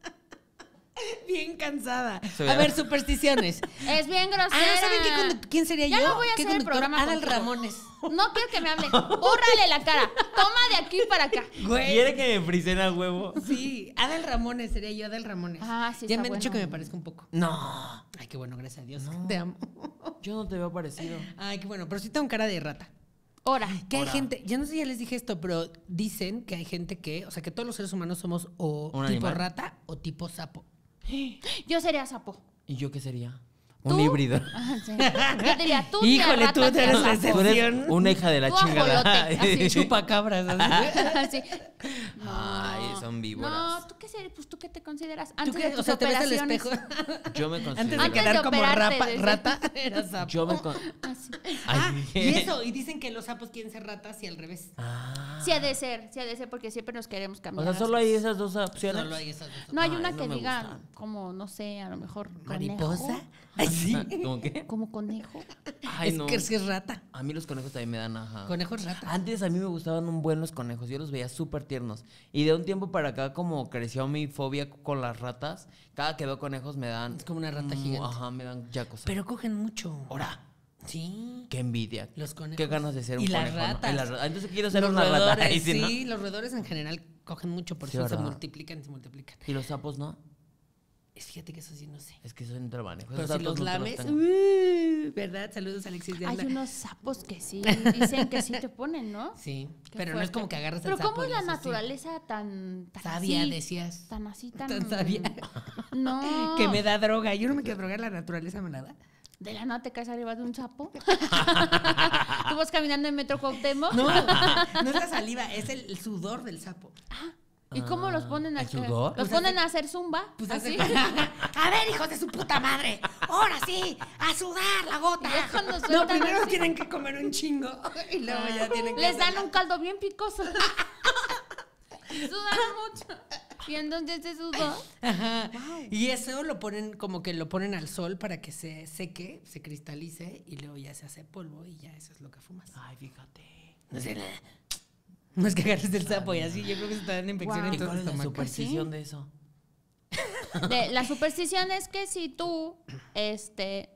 Bien cansada. Se A ve- ver, supersticiones. Es bien grosera. Ah, ¿saben qué condu- quién sería Ya yo? no voy a ¿Qué hacer el conductor? programa Adal contigo. Ramones. No quiero que me hable. Bórrale la cara. Toma de aquí para acá. Güey. ¿Quiere que me frisen a huevo? Sí, Adal Ramones sería yo, Adal Ramones. Ah, sí, Ya está me han dicho bueno. que me parezco un poco. No. Ay, qué bueno, gracias a Dios. Te amo. Yo no te veo parecido. Ay, qué bueno, pero sí tengo cara de rata. Ahora. Que hay gente, yo no sé si ya les dije esto, pero dicen que hay gente que, o sea, que todos los seres humanos somos o ¿Un tipo animal? rata o tipo sapo. Yo sería sapo. ¿Y yo qué sería? ¿Tú? Un híbrido. Ah, sí. Yo diría, tú Híjole, tía tú rata, eres tía la sapo. Tú eres Excepción. una hija de la Tú chingada. ajolote, así, Chupacabras. así. Así. Ay, son son víboras. No, ¿tú qué serías? Pues, ¿tú qué te consideras? ¿Tú Antes qué? de O tus sea, te ves al operaciones. espejo. Yo me considero... Antes de Antes quedar de como operarte, rapa- desde- rata, era sapo. Yo me con... Así. Ah, Ay, y eso, y dicen que los sapos quieren ser ratas y al revés. Ah. Sí ha de ser, sí ha de ser, porque siempre nos queremos O cambiar. sea, las solo hay cosas. esas dos opciones. Solo hay esas dos. No hay Ay, una no que me diga gustan. como, no sé, a lo mejor ¿Mariposa? conejo. Ay, sí. ¿Cómo qué? Como conejo. Ay, es no. que es que es rata. A mí los conejos también me dan ajá. Conejo es rata. Antes a mí me gustaban un buen los conejos, yo los veía súper tiernos. Y de un tiempo para acá, como creció mi fobia con las ratas, cada que veo conejos me dan... Es como una rata mm, gigante. Ajá, me dan ya cosas. Pero cogen mucho. Ahora, Sí. qué envidia. Los conejos. Qué ganas de ser un y conejo. las ¿no? ratas. Y las ratas. Entonces quiero ser Los una rata. roedores, Ahí sí, ¿no? sí, los roedores en general cogen mucho, por Sí, eso se ¿verdad? multiplican y se multiplican. Y los sapos no. Es, fíjate que eso sí no sé. Es que son trabajo. Pero si los lames, tengo. uh, ¿verdad? Saludos, Alexis de Hay Anda. unos sapos que sí, dicen que sí te ponen, ¿no? Sí, Qué pero no es fuerte. como que agarras el Pero sapo. ¿cómo es y la haces así. naturaleza tan, tan Sabia, así? decías. Tan así, tan... Tan sabia. No. Que me da droga. Yo no me quiero drogar, la naturaleza me la da. De la nada te caes arriba de un sapo. Tú vas caminando en Metro Cuauhtémoc. No, no es la saliva, es el, el sudor del sapo. ¿Y cómo los ponen a ¿el sudor? Los Pues ponen hace- a hacer zumba. Pues así. hace- A ver, hijos de su puta madre. Ahora sí, a sudar la gota. Y ya cuando No, sueltan primero así. tienen que comer un chingo y luego ya tienen que Les dan hacer- un caldo bien picoso. Sudan mucho. Y entonces ese sudor. Ajá. Y eso lo ponen como que lo ponen al sol para que se seque, se cristalice y luego ya se hace polvo y ya eso es lo que fumas. Ay, fíjate. No sé nada. No es que agarres el sapo y así, yo creo que se te dan infección Wow. en ¿Y todo cuál el es la estómago. superstición de eso? De, la superstición es que si tú, este...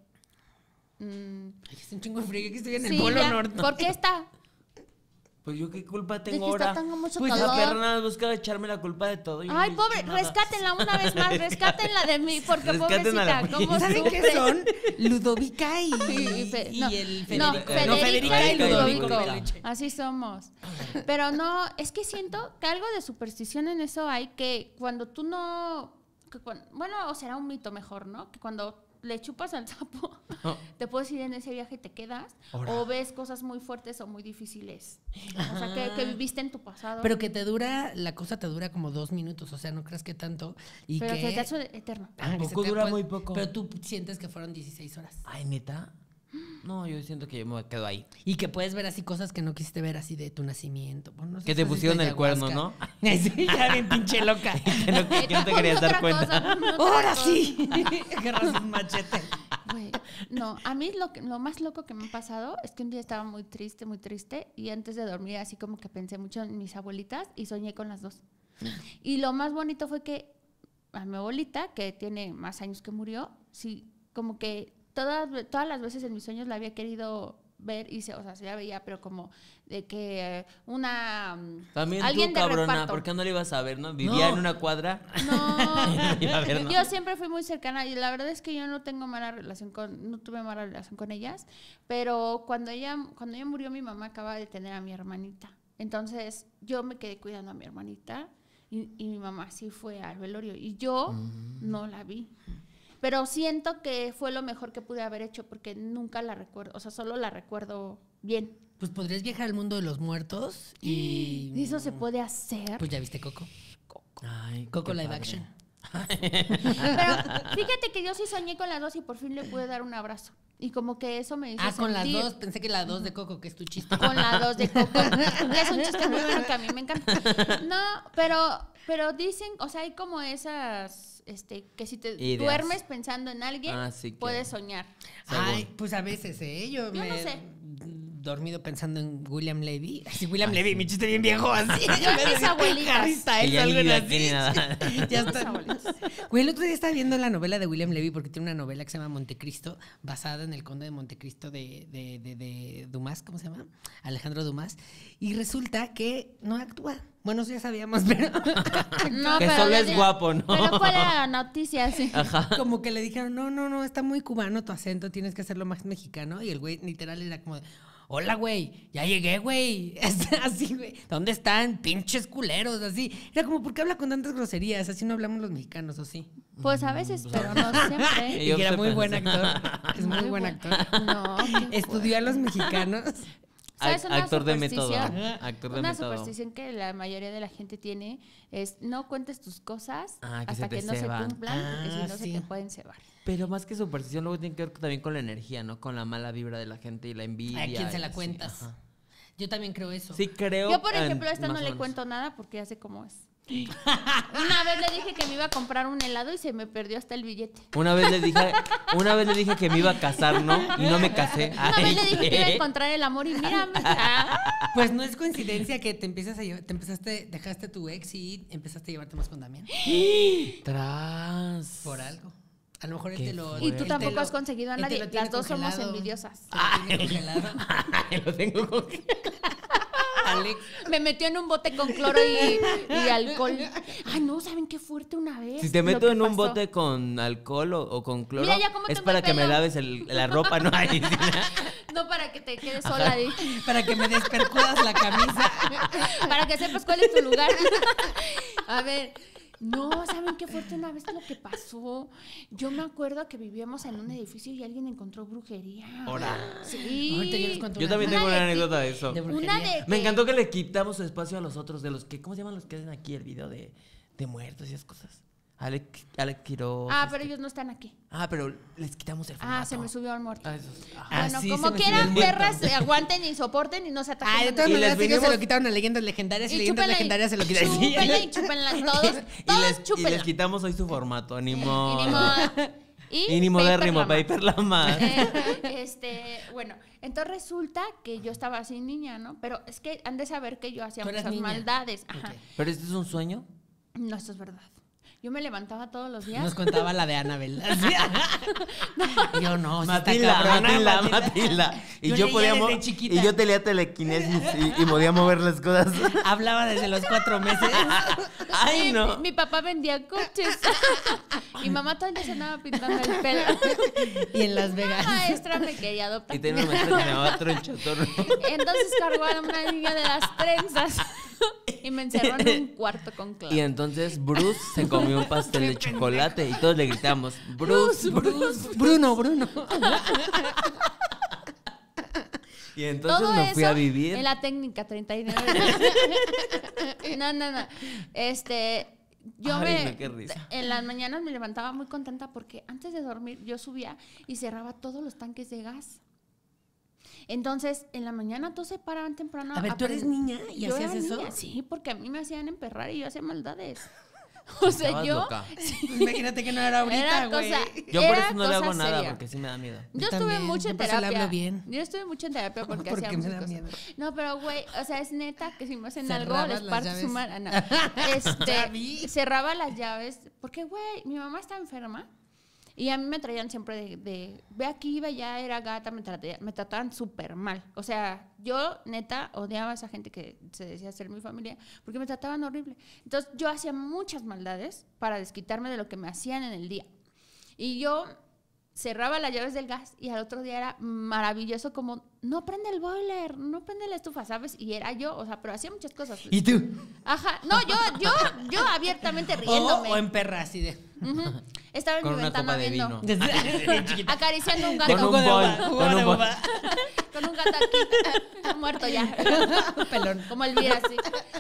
mm, Ay, es un chingo de frío que estoy en el sí, polo ya, norte. ¿por qué está? Pues yo qué culpa De tengo que está ahora. tan mucho Pues la calor. perra nada busca echarme la culpa de todo. yo Ay, no he pobre, hecho nada. rescátenla una vez más, rescátenla de mí, porque Rescaten a la pobrecita, ¿cómo ¿Saben sufre? qué son? Ludovica y, Y fe- y no, el no, Federico. Federico, Federica y Ludovico. Ludovico. Peluche. Así somos. Pero no, es que siento que algo de superstición en eso hay, que cuando tú no... que cuan- bueno, o será un mito mejor, ¿no? Que cuando le chupas al sapo, No. te puedes ir en ese viaje y te quedas, Ahora. o ves cosas muy fuertes o muy difíciles. O sea, que, que viviste en tu pasado. Pero que te dura, la cosa te dura como dos minutos, o sea, no crees que tanto. Y Pero que, se te hace eterno. Ah, que se Tampoco te dura puede- muy poco. Pero tú sientes que fueron dieciséis horas. Ay, ¿neta? No, yo siento que yo me quedo ahí. Y que puedes ver así cosas que no quisiste ver, así de tu nacimiento. Bueno, no sé Que si te has visto pusieron el cuerno, ayahuasca. ¿no? Sí, ya bien pinche loca. Que no, que no te Ponme querías dar otra cuenta. cosa, ponme otra ¡Ahora cosa. sí! Agarras un machete. Güey, no, a mí lo, que- lo más loco que me ha pasado es que un día estaba muy triste, muy triste, y antes de dormir así como que pensé mucho en mis abuelitas y soñé con las dos. Y lo más bonito fue que a mi abuelita, que tiene más años que murió, sí, como que todas, todas las veces en mis sueños la había querido ver y se, o sea, se la veía, pero como de que eh, una... mm, También alguien tú, de cabrona, reparto. ¿por qué no le ibas a ver, no? Vivía No. en una cuadra. No, Iba a ver, ¿no? yo siempre fui muy cercana y la verdad es que yo no tengo mala relación con, no tuve mala relación con ellas, pero cuando ella, cuando ella murió mi mamá acaba de tener a mi hermanita, entonces yo me quedé cuidando a mi hermanita y, y mi mamá sí fue al velorio y yo no la vi. Pero siento que fue lo mejor que pude haber hecho porque nunca la recuerdo, o sea, solo la recuerdo bien. Pues podrías viajar al mundo de los muertos y... ¿Y eso se puede hacer? Pues ya viste Coco. Ay, Coco qué live padre. action. Pero fíjate que yo sí soñé con las dos y por fin le pude dar un abrazo. Y como que eso me hizo Ah, con las sentir- dos. Pensé que la dos de Coco, que es tu chiste. Con la dos de Coco. Que es un chiste muy bueno que a mí me encanta. No, pero, pero dicen, o sea, hay como esas, este, que si te Ideas. duermes pensando en alguien, Ah, sí, que- puedes soñar. Ay, pues a veces, ¿eh? Yo, Yo me no he sé. dormido pensando en William Levy. Así, William Levy, mi chiste bien viejo, así. Yo en mis abuelitas. Harry Styles, Que ya ni algo la así. quiere nada. Ya Mis está. abuelitas. Güey, el otro día estaba viendo la novela de William Levy porque tiene una novela que se llama Montecristo, basada en el conde de Montecristo de, de, de, de Dumas, ¿cómo se llama? Alejandro Dumas. Y resulta que no actúa. Bueno, eso ya sabíamos, pero No, Que pero solo le es di- guapo, ¿no? Pero ¿cuál era la noticia? Sí. como que le dijeron, no, no, no, está muy cubano tu acento, tienes que hacerlo más mexicano. Y el güey literal era como de, hola, güey, ya llegué, güey. Así, güey. ¿Dónde están? Pinches culeros, así. Era como, ¿por qué habla con tantas groserías? Así no hablamos los mexicanos, ¿o sí? Pues a veces, pero no siempre. Y Yo era sé muy buen pensar. actor. Es muy buen actor. No, qué Estudió a los mexicanos. ¿Sabes? Una Actor de método. superstición- Actor de Una método. superstición que la mayoría de la gente tiene es no cuentes tus cosas Ah, que hasta se te que no ceban. se cumplan, porque Ah, si no sí. se te pueden cebar. Pero más que superstición, luego tiene que ver también con la energía, ¿no? Con la mala vibra de la gente y la envidia. ¿A quién se y la así, cuentas? ajá. Yo también creo eso. Sí, creo. Yo, por en- ejemplo, a esta más no o le menos. cuento nada porque ya sé cómo es. Una vez le dije que me iba a comprar un helado y se me perdió hasta el billete. Una vez le dije, una vez le dije que me iba a casar, ¿no? Y no me casé. Una Ay, vez le dije que iba a ¿qué? encontrar el amor y mírame. Ah, Pues no es coincidencia que te empiezas a llevar, te empezaste, dejaste a tu ex y empezaste a llevarte más con Damián. Tras. Por algo. A lo mejor él Qué te lo. y él tú te tampoco lo- has conseguido a él te nadie. lo tiene Las dos somos congelado. envidiosas. Te lo tiene congelado. Ay, lo tengo con Alex. Me metió en un bote con cloro y, y alcohol. Ay, no, ¿saben qué fuerte una vez? Si te lo meto que en un pasó? bote con alcohol o, o con cloro, Mira ya cómo es tengo para el que me pelo. laves el- la ropa, ¿no? Ay, sí. No, para que te quedes sola. di. Para que me despercudas la camisa. Para que sepas cuál es tu lugar. A ver, no, ¿saben qué fuerte una vez lo que pasó? Yo me acuerdo que vivíamos en un edificio y alguien encontró brujería. Ahora. Sí. Ahorita yo les cuento Yo una también Una tengo una de- anécdota de eso. de Una brujería. de Me que- encantó que le quitamos su espacio a los otros, de los que, ¿cómo se llaman los que hacen aquí el video de, de muertos y esas cosas? Alec, Alec Quiroz. Ah, este. pero ellos no están aquí. Ah, pero les quitamos el formato. Ah, se me subió al muerto. Ah, esos. Ajá. Ah, Bueno, sí, como se me quieran, subió el muerto. perras, eh, aguanten y soporten y no se ataquen. Ah, de entre todas Y sí. les maneras ellos se vinimos- lo quitaron a leyendas legendarias y, Y leyendas chúpenle, legendarias se lo quitaron. chúpenle y chúpenla todos. Y Todos les, y chúpenla. les quitamos hoy su formato, ni modo. Y ni modo. Y, Y ni modérrimo, Paper Paper la más. Eh, este, bueno, entonces resulta que yo estaba así niña, ¿no? Pero es que han de saber que yo hacía Tú eras muchas niña. maldades. Ajá. Ok. ¿Pero este es un sueño? No, esto es verdad. Yo me levantaba todos los días. Nos contaba la de Anabel. Yo no, sí está Matilda, cabrona, Matilda, Matilda. Matilda. Y Yo yo, leía podía desde mo- chiquita. y yo tenía telequinesis y, y podía mover las cosas. Hablaba desde los cuatro meses. Ay, no. Mi, mi papá vendía coches. Mi mamá todavía se andaba pintando el pelo. Y en Las Vegas. La maestra me quería adoptar. Y tenía una maestra que se llamaba Tronchatorro. Entonces cargó a una niña de las trenzas y me encerró en un cuarto con clavo. Y entonces Bruce se comió un pastel de chocolate y todos le gritamos, Bruce, Bruce. Bruno, Bruno. Y entonces Todo me eso fui a vivir. en la técnica treinta y nueve. No, no, no. Este, yo Ay, me no, qué risa. en las mañanas me levantaba muy contenta porque antes de dormir yo subía y cerraba todos los tanques de gas. Entonces, en la mañana todos se paraban temprano. A ver, ¿tú eres niña y Yo hacías era eso? niña, sí, porque a mí me hacían emperrar y yo hacía maldades. O sea, Estabas yo loca. Imagínate que no era ahorita, era güey. cosa, Yo por era eso no le hago cosa nada seria. porque sí me da miedo. Yo Yo estuve también, mucho en yo por eso le terapia. hablo bien. Yo estuve mucho en terapia porque, Porque hacía me muchas da cosas. miedo. No, pero güey, o sea, es neta que si me hacen Cerrabas algo les las parto llaves. su madre. No. Ya Este, vi. cerraba las llaves porque güey, mi mamá está enferma. Y a mí me traían siempre de, de ve aquí, ve allá, era gata, me, traté- me trataban súper mal. O sea, yo neta odiaba a esa gente que se decía ser mi familia porque me trataban horrible. Entonces yo hacía muchas maldades para desquitarme de lo que me hacían en el día. Y yo cerraba las llaves del gas y al otro día era maravilloso como, no prende el boiler, no prende la estufa, ¿sabes? Y era yo, o sea, pero hacía muchas cosas. ¿Y tú? Ajá, no, yo, yo, yo abiertamente O, riéndome. o en perra, así de. Ujú. Estaba en Con mi una ventana copa de viendo. vino. Desde chiquita. Acariciando un gato. Con un Jugo de bol, uva, con jugo un de bol. uva. Con un gato aquí, muerto ya. Pelón. Como Elvira, así.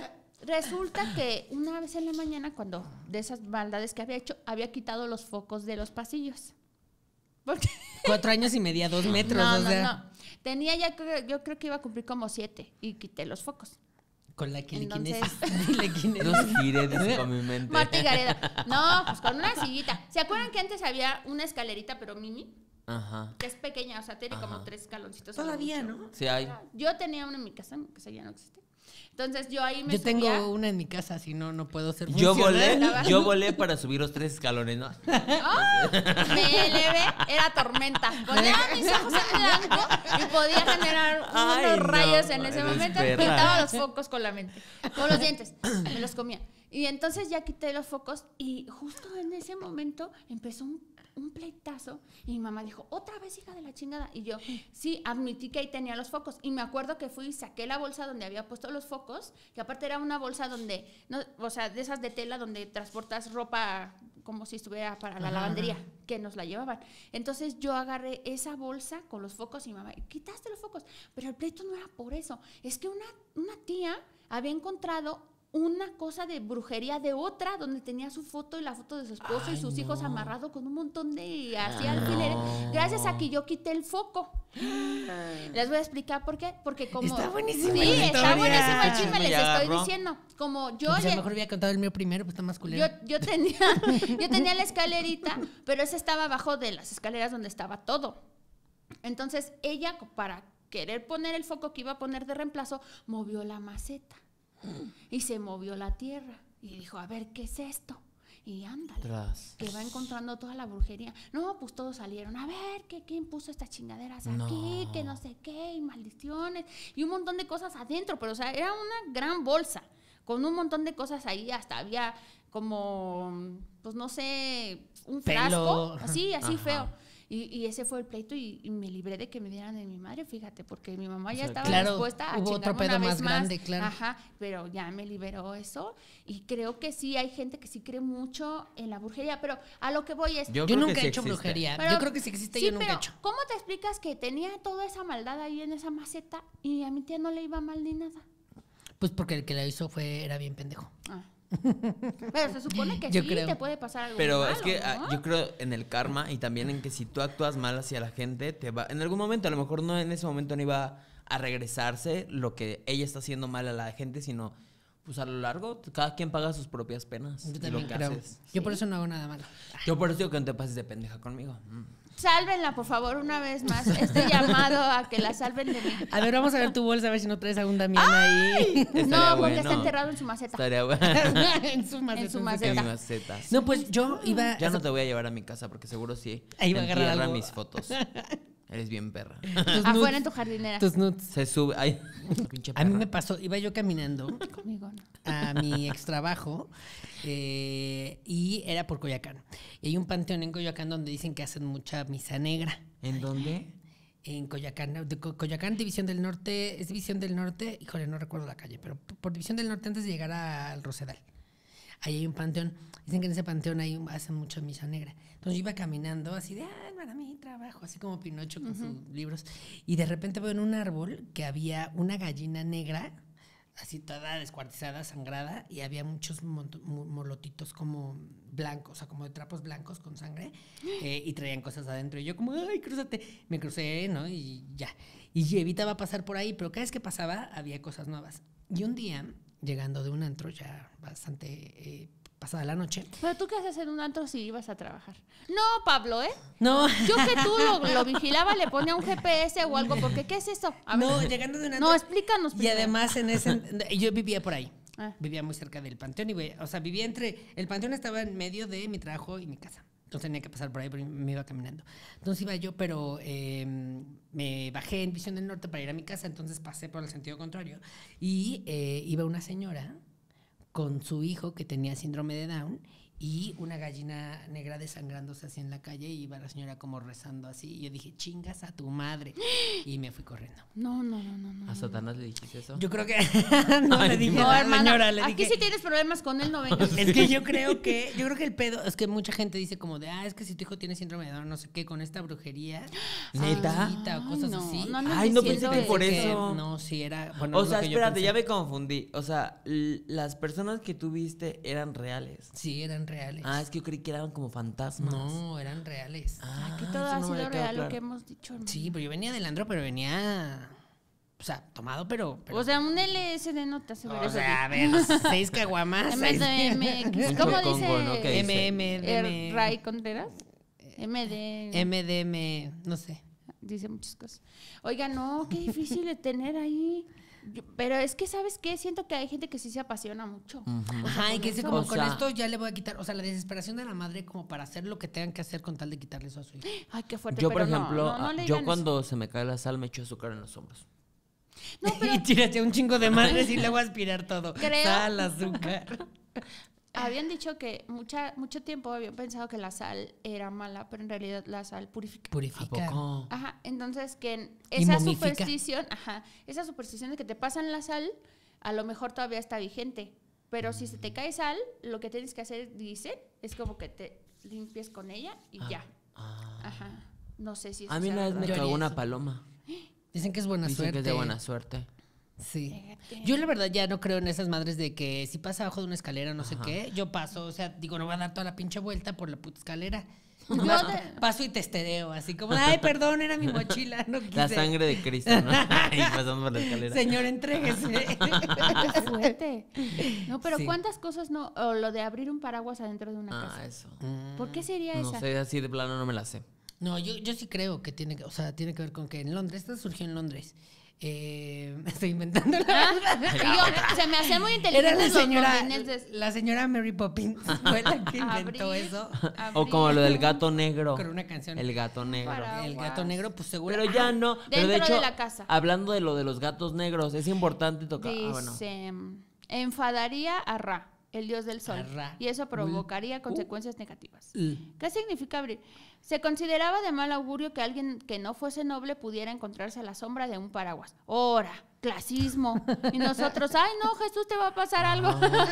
Resulta que una vez en la mañana, cuando de esas maldades que había hecho, había quitado los focos de los pasillos. Porque Cuatro años y media, dos metros, no, o no, sea. no. Tenía ya, creo- yo creo que iba a cumplir como siete y quité los focos. Con la quinequinesis. Entonces- Quilequinesis. Los giré, dice con mi mente. Marta y Gareda. No, pues con una sillita. ¿Se acuerdan que antes había una escalerita, pero mini? Ajá. Que es pequeña, o sea, tiene como Ajá. tres escaloncitos. Todavía, mucho. ¿no? Sí hay. Yo tenía una en mi casa, en mi casa ya no existe. Entonces yo ahí me Yo tengo subía. una en mi casa, si no, no puedo ser Yo volé, Estaba- yo volé para subir los tres escalones, ¿no? ¡Ah! Me elevé, era tormenta. Ponía mis ojos en blanco y podía generar unos Ay, no, rayos en ese eres momento. perra. Quitaba los focos con la mente, con los dientes, me los comía. Y entonces ya quité los focos y justo en ese momento empezó un, un pleitazo y mi mamá dijo, otra vez hija de la chingada. Y yo, sí, admití que ahí tenía los focos. Y me acuerdo que fui y saqué la bolsa donde había puesto los focos, que aparte era una bolsa donde, no, o sea, de esas de tela donde transportas ropa como si estuviera para la Ajá, lavandería, ajá. que nos la llevaban. Entonces yo agarré esa bolsa con los focos y mamá, quitaste los focos, pero el pleito no era por eso, es que una, una tía había encontrado una cosa de brujería de otra donde tenía su foto y la foto de su esposo Ay, y sus no. hijos amarrado con un montón de así Ah, alfileres, no. gracias a que yo quité el foco. Les voy a explicar por qué, porque como Está buenísima sí, la está historia. buenísimo el chisme, Me les agarró. estoy diciendo, como yo Pues a lle- lo mejor hubiera contado el mío primero, pues está más culero. yo, yo tenía yo tenía la escalerita, pero esa estaba abajo de las escaleras donde estaba todo. Entonces ella, para querer poner el foco que iba a poner de reemplazo, movió la maceta y se movió la tierra y dijo, a ver, ¿qué es esto? Y ándale, Tras. que va encontrando toda la brujería. No, pues todos salieron, a ver, ¿qué, ¿quién puso estas chingaderas aquí? No. Que no sé qué, y maldiciones, y un montón de cosas adentro, pero o sea, era una gran bolsa, con un montón de cosas ahí, hasta había como, pues no sé, un Pelo. frasco, así, así Ajá. feo. Y, y ese fue el pleito y, y me libré de que me dieran de mi madre, fíjate, porque mi mamá ya O sea, estaba claro, dispuesta a hubo otro chingarme una pedo vez más grande, claro. Ajá, pero ya me liberó eso y creo que sí hay gente que sí cree mucho en la brujería, pero a lo que voy es... Yo Yo creo nunca que he sí hecho existe. brujería. pero- yo creo que sí existe, sí, yo nunca he pero hecho. ¿cómo te explicas que tenía toda esa maldad ahí en esa maceta y a mi tía no le iba mal ni nada? Pues porque el que la hizo fue era bien pendejo. Ah. Pero se supone que Yo sí creo. te puede pasar algo Pero malo, es que ¿no? ah, yo creo en el karma y también en que si tú actúas mal hacia la gente, te va, en algún momento, a lo mejor no en ese momento no iba a regresarse lo que ella está haciendo mal a la gente, sino pues a lo largo, cada quien paga sus propias penas. Yo de también lo que creo. haces. Yo por eso no hago nada malo. Yo por eso digo que no te pases de pendeja conmigo. Mm. Sálvenla, por favor, una vez más. Este llamado a que la salven de mí. A ver, vamos a ver tu bolsa, a ver si no traes a un Damián ahí. Estaría No, porque bueno. está enterrado en su maceta. Estaría bueno. en su maceta. En su en maceta. En Zeta. mis macetas. No, pues yo iba... Ya no te voy a llevar a mi casa porque seguro sí. Ahí va a agarrar entierra algo. mis fotos. Eres bien perra. tus Afuera nudes, en tu jardinera. tus nudes. Se sube. Ay, pinche A mí perra. me pasó, iba yo caminando Conmigo, ¿no? a mi ex trabajo eh, y era por Coyoacán. Y hay un panteón en Coyoacán donde dicen que hacen mucha misa negra. ¿En dónde? En Coyoacán, de Co- Coyoacán, División del Norte, es División del Norte, híjole, no recuerdo la calle, pero p- por División del Norte antes de llegar al Rosedal. Ahí hay un panteón. Dicen que en ese panteón ahí hacen mucha misa negra. Entonces yo iba caminando así de, ah, para mí trabajo, así como Pinocho con sus libros. Y de repente veo en un árbol que había una gallina negra, así toda descuartizada, sangrada, y había muchos monto- mo- molotitos como blancos, o sea, como de trapos blancos con sangre, eh, y traían cosas adentro. Y yo como, ay, crúzate. Me crucé, ¿no? Y ya. Y evitaba pasar por ahí, pero cada vez que pasaba había cosas nuevas. Y un día, llegando de un antro ya bastante eh, pasada la noche. Pero tú qué haces en un antro si ibas a trabajar. No, Pablo, ¿eh? No, Yo que tú lo, lo vigilaba, le ponía un G P S o algo, porque ¿qué es eso? A ver. no, llegando de un antro. No, explícanos Y primero. además en ese, yo vivía por ahí. Ah. Vivía muy cerca del panteón y, güey, o sea, vivía entre, el panteón estaba en medio de mi trabajo y mi casa. Entonces tenía que pasar por ahí, pero me iba caminando. Entonces iba yo, pero eh, me bajé en Visión del Norte para ir a mi casa, entonces pasé por el sentido contrario. Y eh, iba una señora con su hijo que tenía síndrome de Down y una gallina negra desangrándose así en la calle, y iba la señora como rezando así. Y yo dije, chingas a tu madre. Y me fui corriendo. No, no, no, no, no. ¿A Satanás le dijiste eso? Yo creo que no Ay, le dije no, No, a la hermana, señora, le aquí dije, si tienes problemas con él, no vengas. es que yo creo que, yo creo que el pedo, es que mucha gente dice como de, ah, es que si tu hijo tiene síndrome de Down, no sé qué, con esta brujería, ¿Neta? salsita o cosas Ay, no, así. no andes Ay, no diciendo pensé que por Que- eso. No, sí era, bueno, O es lo sea, que yo espérate, pensé. ya me confundí. O sea, l- las personas que tú viste eran reales. Sí, eran reales. Ah, es que yo creí que eran como fantasmas. No, eran reales. Ah, Aquí todo eso ha no me sido había quedado real lo claro. que hemos dicho, hermano. Sí, pero yo venía del andro, pero venía, o sea, tomado, pero... pero O sea, un L S D no te hace ver o eso. sea, a ver, seis caguamas. seis- M D M X. ¿Cómo Un dice? chocongo, ¿no? ¿Qué dice? M M D M. Er- Ray Contreras. M D. M D M, no sé. Dice muchas cosas. Oiga, no, qué difícil de tener ahí. Yo- pero es que, ¿sabes qué? Siento que hay gente que sí se apasiona mucho. Ajá, y que dice eso. como O con sea- esto ya le voy a quitar, o sea, la desesperación de la madre como para hacer lo que tengan que hacer con tal de quitarle eso a su hijo. Ay, qué fuerte. Yo, por pero no, ejemplo, no, no ah, le yo digan cuando se me cae la sal me echo azúcar en los hombros. No, pero- Y tírate un chingo de madres y luego aspirar todo. Creo- Sal, azúcar. Habían dicho que mucha, mucho tiempo habían pensado que la sal era mala, pero en realidad la sal purifica. ¿A Purifica. poco? Ajá, entonces que en Y esa momifica. superstición, ajá, esa superstición de que te pasan la sal, a lo mejor todavía está vigente. Pero si se te cae sal, lo que tienes que hacer, dicen, es como que te limpies con ella y Ah, ya. ah. Ajá. No sé si eso A mí sea una vez me verdad. Yo cagó haría una eso. paloma. Dicen que es buena Dicen suerte. que es de buena suerte. Sí. Fíjate. Yo la verdad ya no creo en esas madres de que si pasa abajo de una escalera, no sé Ajá. qué, yo paso, o sea, digo, no voy a dar toda la pinche vuelta por la puta escalera. Yo Paso, de- paso y testereo, así como, ay, perdón, era mi mochila, no quise. La sangre de Cristo, ¿no? Ahí pasando por la escalera. Señor, entréguese. Qué fuerte. No, pero Sí. ¿cuántas cosas no? O lo de abrir un paraguas adentro de una Ah, casa. eso. ¿Por qué sería No esa? sé, así de plano no me la sé. No, yo, yo sí creo que tiene que, o sea, tiene que ver con que en Londres, esto surgió en Londres. Eh, estoy inventando la Ah, y yo, se me hacían muy Era inteligentes la los señora, londinenses de- la señora Mary Poppins fue la que inventó Abrir, eso O como lo del abrir gato negro. con una canción. El gato negro. Para- El gato Paraguas. negro, pues seguro. Pero ya no. Pero de Dentro hecho, de la casa. hablando de lo de los gatos negros, es importante tocar. Ah, bueno. Dice, enfadaría a Ra, el dios del sol, A Ra. y eso provocaría Uh. consecuencias negativas. Uh. ¿Qué significa abrir? Se consideraba de mal augurio que alguien que no fuese noble pudiera encontrarse a la sombra de un paraguas. ¡Ora! Clasismo. Y nosotros, ¡ay no, Jesús, te va a pasar algo!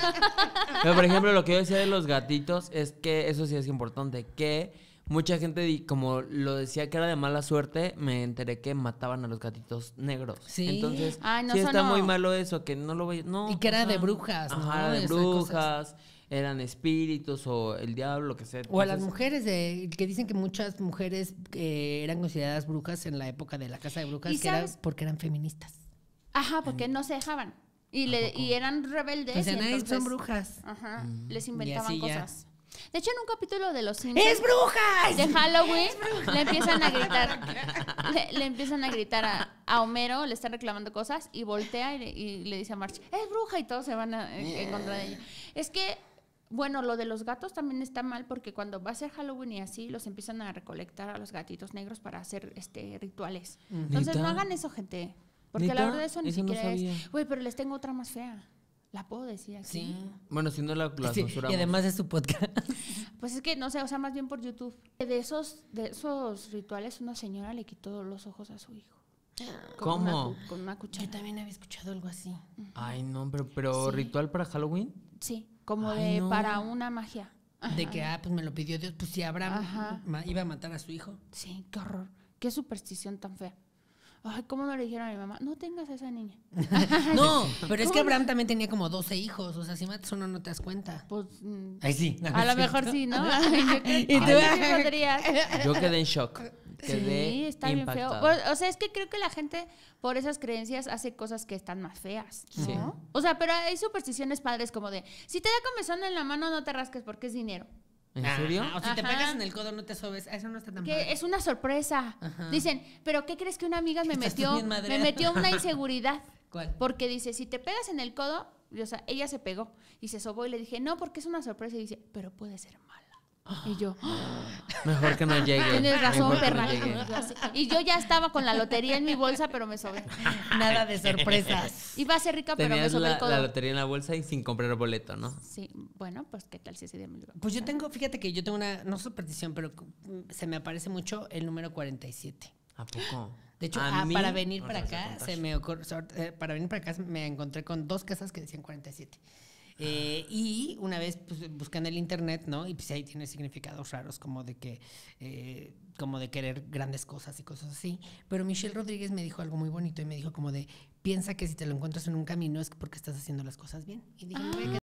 Pero por ejemplo, lo que yo decía de los gatitos es que eso sí es importante. Que mucha gente, di- como lo decía que era de mala suerte, me enteré que mataban a los gatitos negros. Sí. Entonces, Ay, no, sí eso está no. muy malo eso, que no lo voy No. Y que era o sea, de brujas, ¿no? Ajá, era de Esas brujas, eran espíritus o el diablo, lo que sea. O a las Entonces, mujeres, de, que dicen que muchas mujeres eh, eran consideradas brujas en la época de la casa de brujas, ¿Y que era sabes? porque eran feministas. Ajá, porque no se dejaban. Y, le, y eran rebeldes. Entonces, y "Ay, entonces, son brujas. Ajá, les inventaban así ya. cosas. De hecho, en un capítulo de Los Simpsons ¡Es brujas! de Halloween le empiezan a gritar, le, le empiezan a gritar a, a Homero, le están reclamando cosas y voltea y le, y le dice a Marge, es bruja, y todos se van a- en, en contra de ella. Es que, bueno, lo de los gatos también está mal porque cuando va a ser Halloween y así, los empiezan a recolectar a los gatitos negros para hacer este rituales. Entonces ¿Neta? no hagan eso, gente. Porque ¿Neta? la verdad eso ni Eso no siquiera sabía. es. Güey, pero les tengo otra más fea. La puedo decir aquí. Sí. Bueno, si no la, la Sí, censuramos. y además de su podcast. Pues es que no sé, o sea, más bien por YouTube. De esos, de esos rituales, una señora le quitó los ojos a su hijo. Con ¿Cómo? una cu- con una Yo cuchara. también había escuchado algo así. Ay, no, pero, pero Sí. ritual para Halloween. Sí, como Ay, de no. para una magia. De Ajá. que, ah, pues me lo pidió Dios. Pues si Abraham Ajá. ma- iba a matar a su hijo. Sí, qué horror. Qué superstición tan fea. Ay, ¿cómo no le dijeron a mi mamá? No tengas a esa niña. No, pero es que ¿Cómo? Abraham también tenía como doce hijos. O sea, si matas uno no te das cuenta. Pues, mm, Ay, sí. a lo mejor sí, ¿no? Ay, yo creo Y que tú, sí podrías. Yo quedé en shock. Quedé Sí, está bien feo. impactado. O, o sea, es que creo que la gente, por esas creencias, hace cosas que están más feas, ¿no? Sí. O sea, pero hay supersticiones padres como de, si te da comezón en la mano, no te rasques porque es dinero. ¿En serio? Ajá, o si te Ajá. pegas en el codo, no te sobes. Eso no está tan Que padre. es una sorpresa. Ajá. Dicen, ¿pero qué crees que una amiga me Estás tú metió? bien Me madreada. metió una inseguridad. ¿Cuál? Porque dice, si te pegas en el codo, y, o sea, ella se pegó y se sobó y le dije, no, porque es una sorpresa. Y dice, pero puede ser mala. Y yo, Mejor que no llegue. tienes razón, Mejor que no perra. llegue. Y yo ya estaba con la lotería en mi bolsa, pero me sobé. Nada de sorpresas. Iba a ser rica, pero me Tenías sobé el la, codo. la lotería en la bolsa y sin comprar boleto, ¿no? Sí, bueno, pues qué tal si ese día me lo iba a Pues yo tengo, fíjate que yo tengo una, no superstición, pero mm, se me aparece mucho el número cuarenta y siete. ¿A poco? De hecho, A ah, mí- para venir no para te vas a acá, contar. se me ocurre, sort- eh, para venir para acá me encontré con dos casas que decían cuarenta y siete. Eh, y una vez pues, busqué en el internet, ¿no? Y pues ahí tiene significados raros, como de que, eh, como de querer grandes cosas y cosas así. Pero Michelle Rodríguez me dijo algo muy bonito y me dijo como de, piensa que si te lo encuentras en un camino es porque estás haciendo las cosas bien. Y dije, me voy a quedar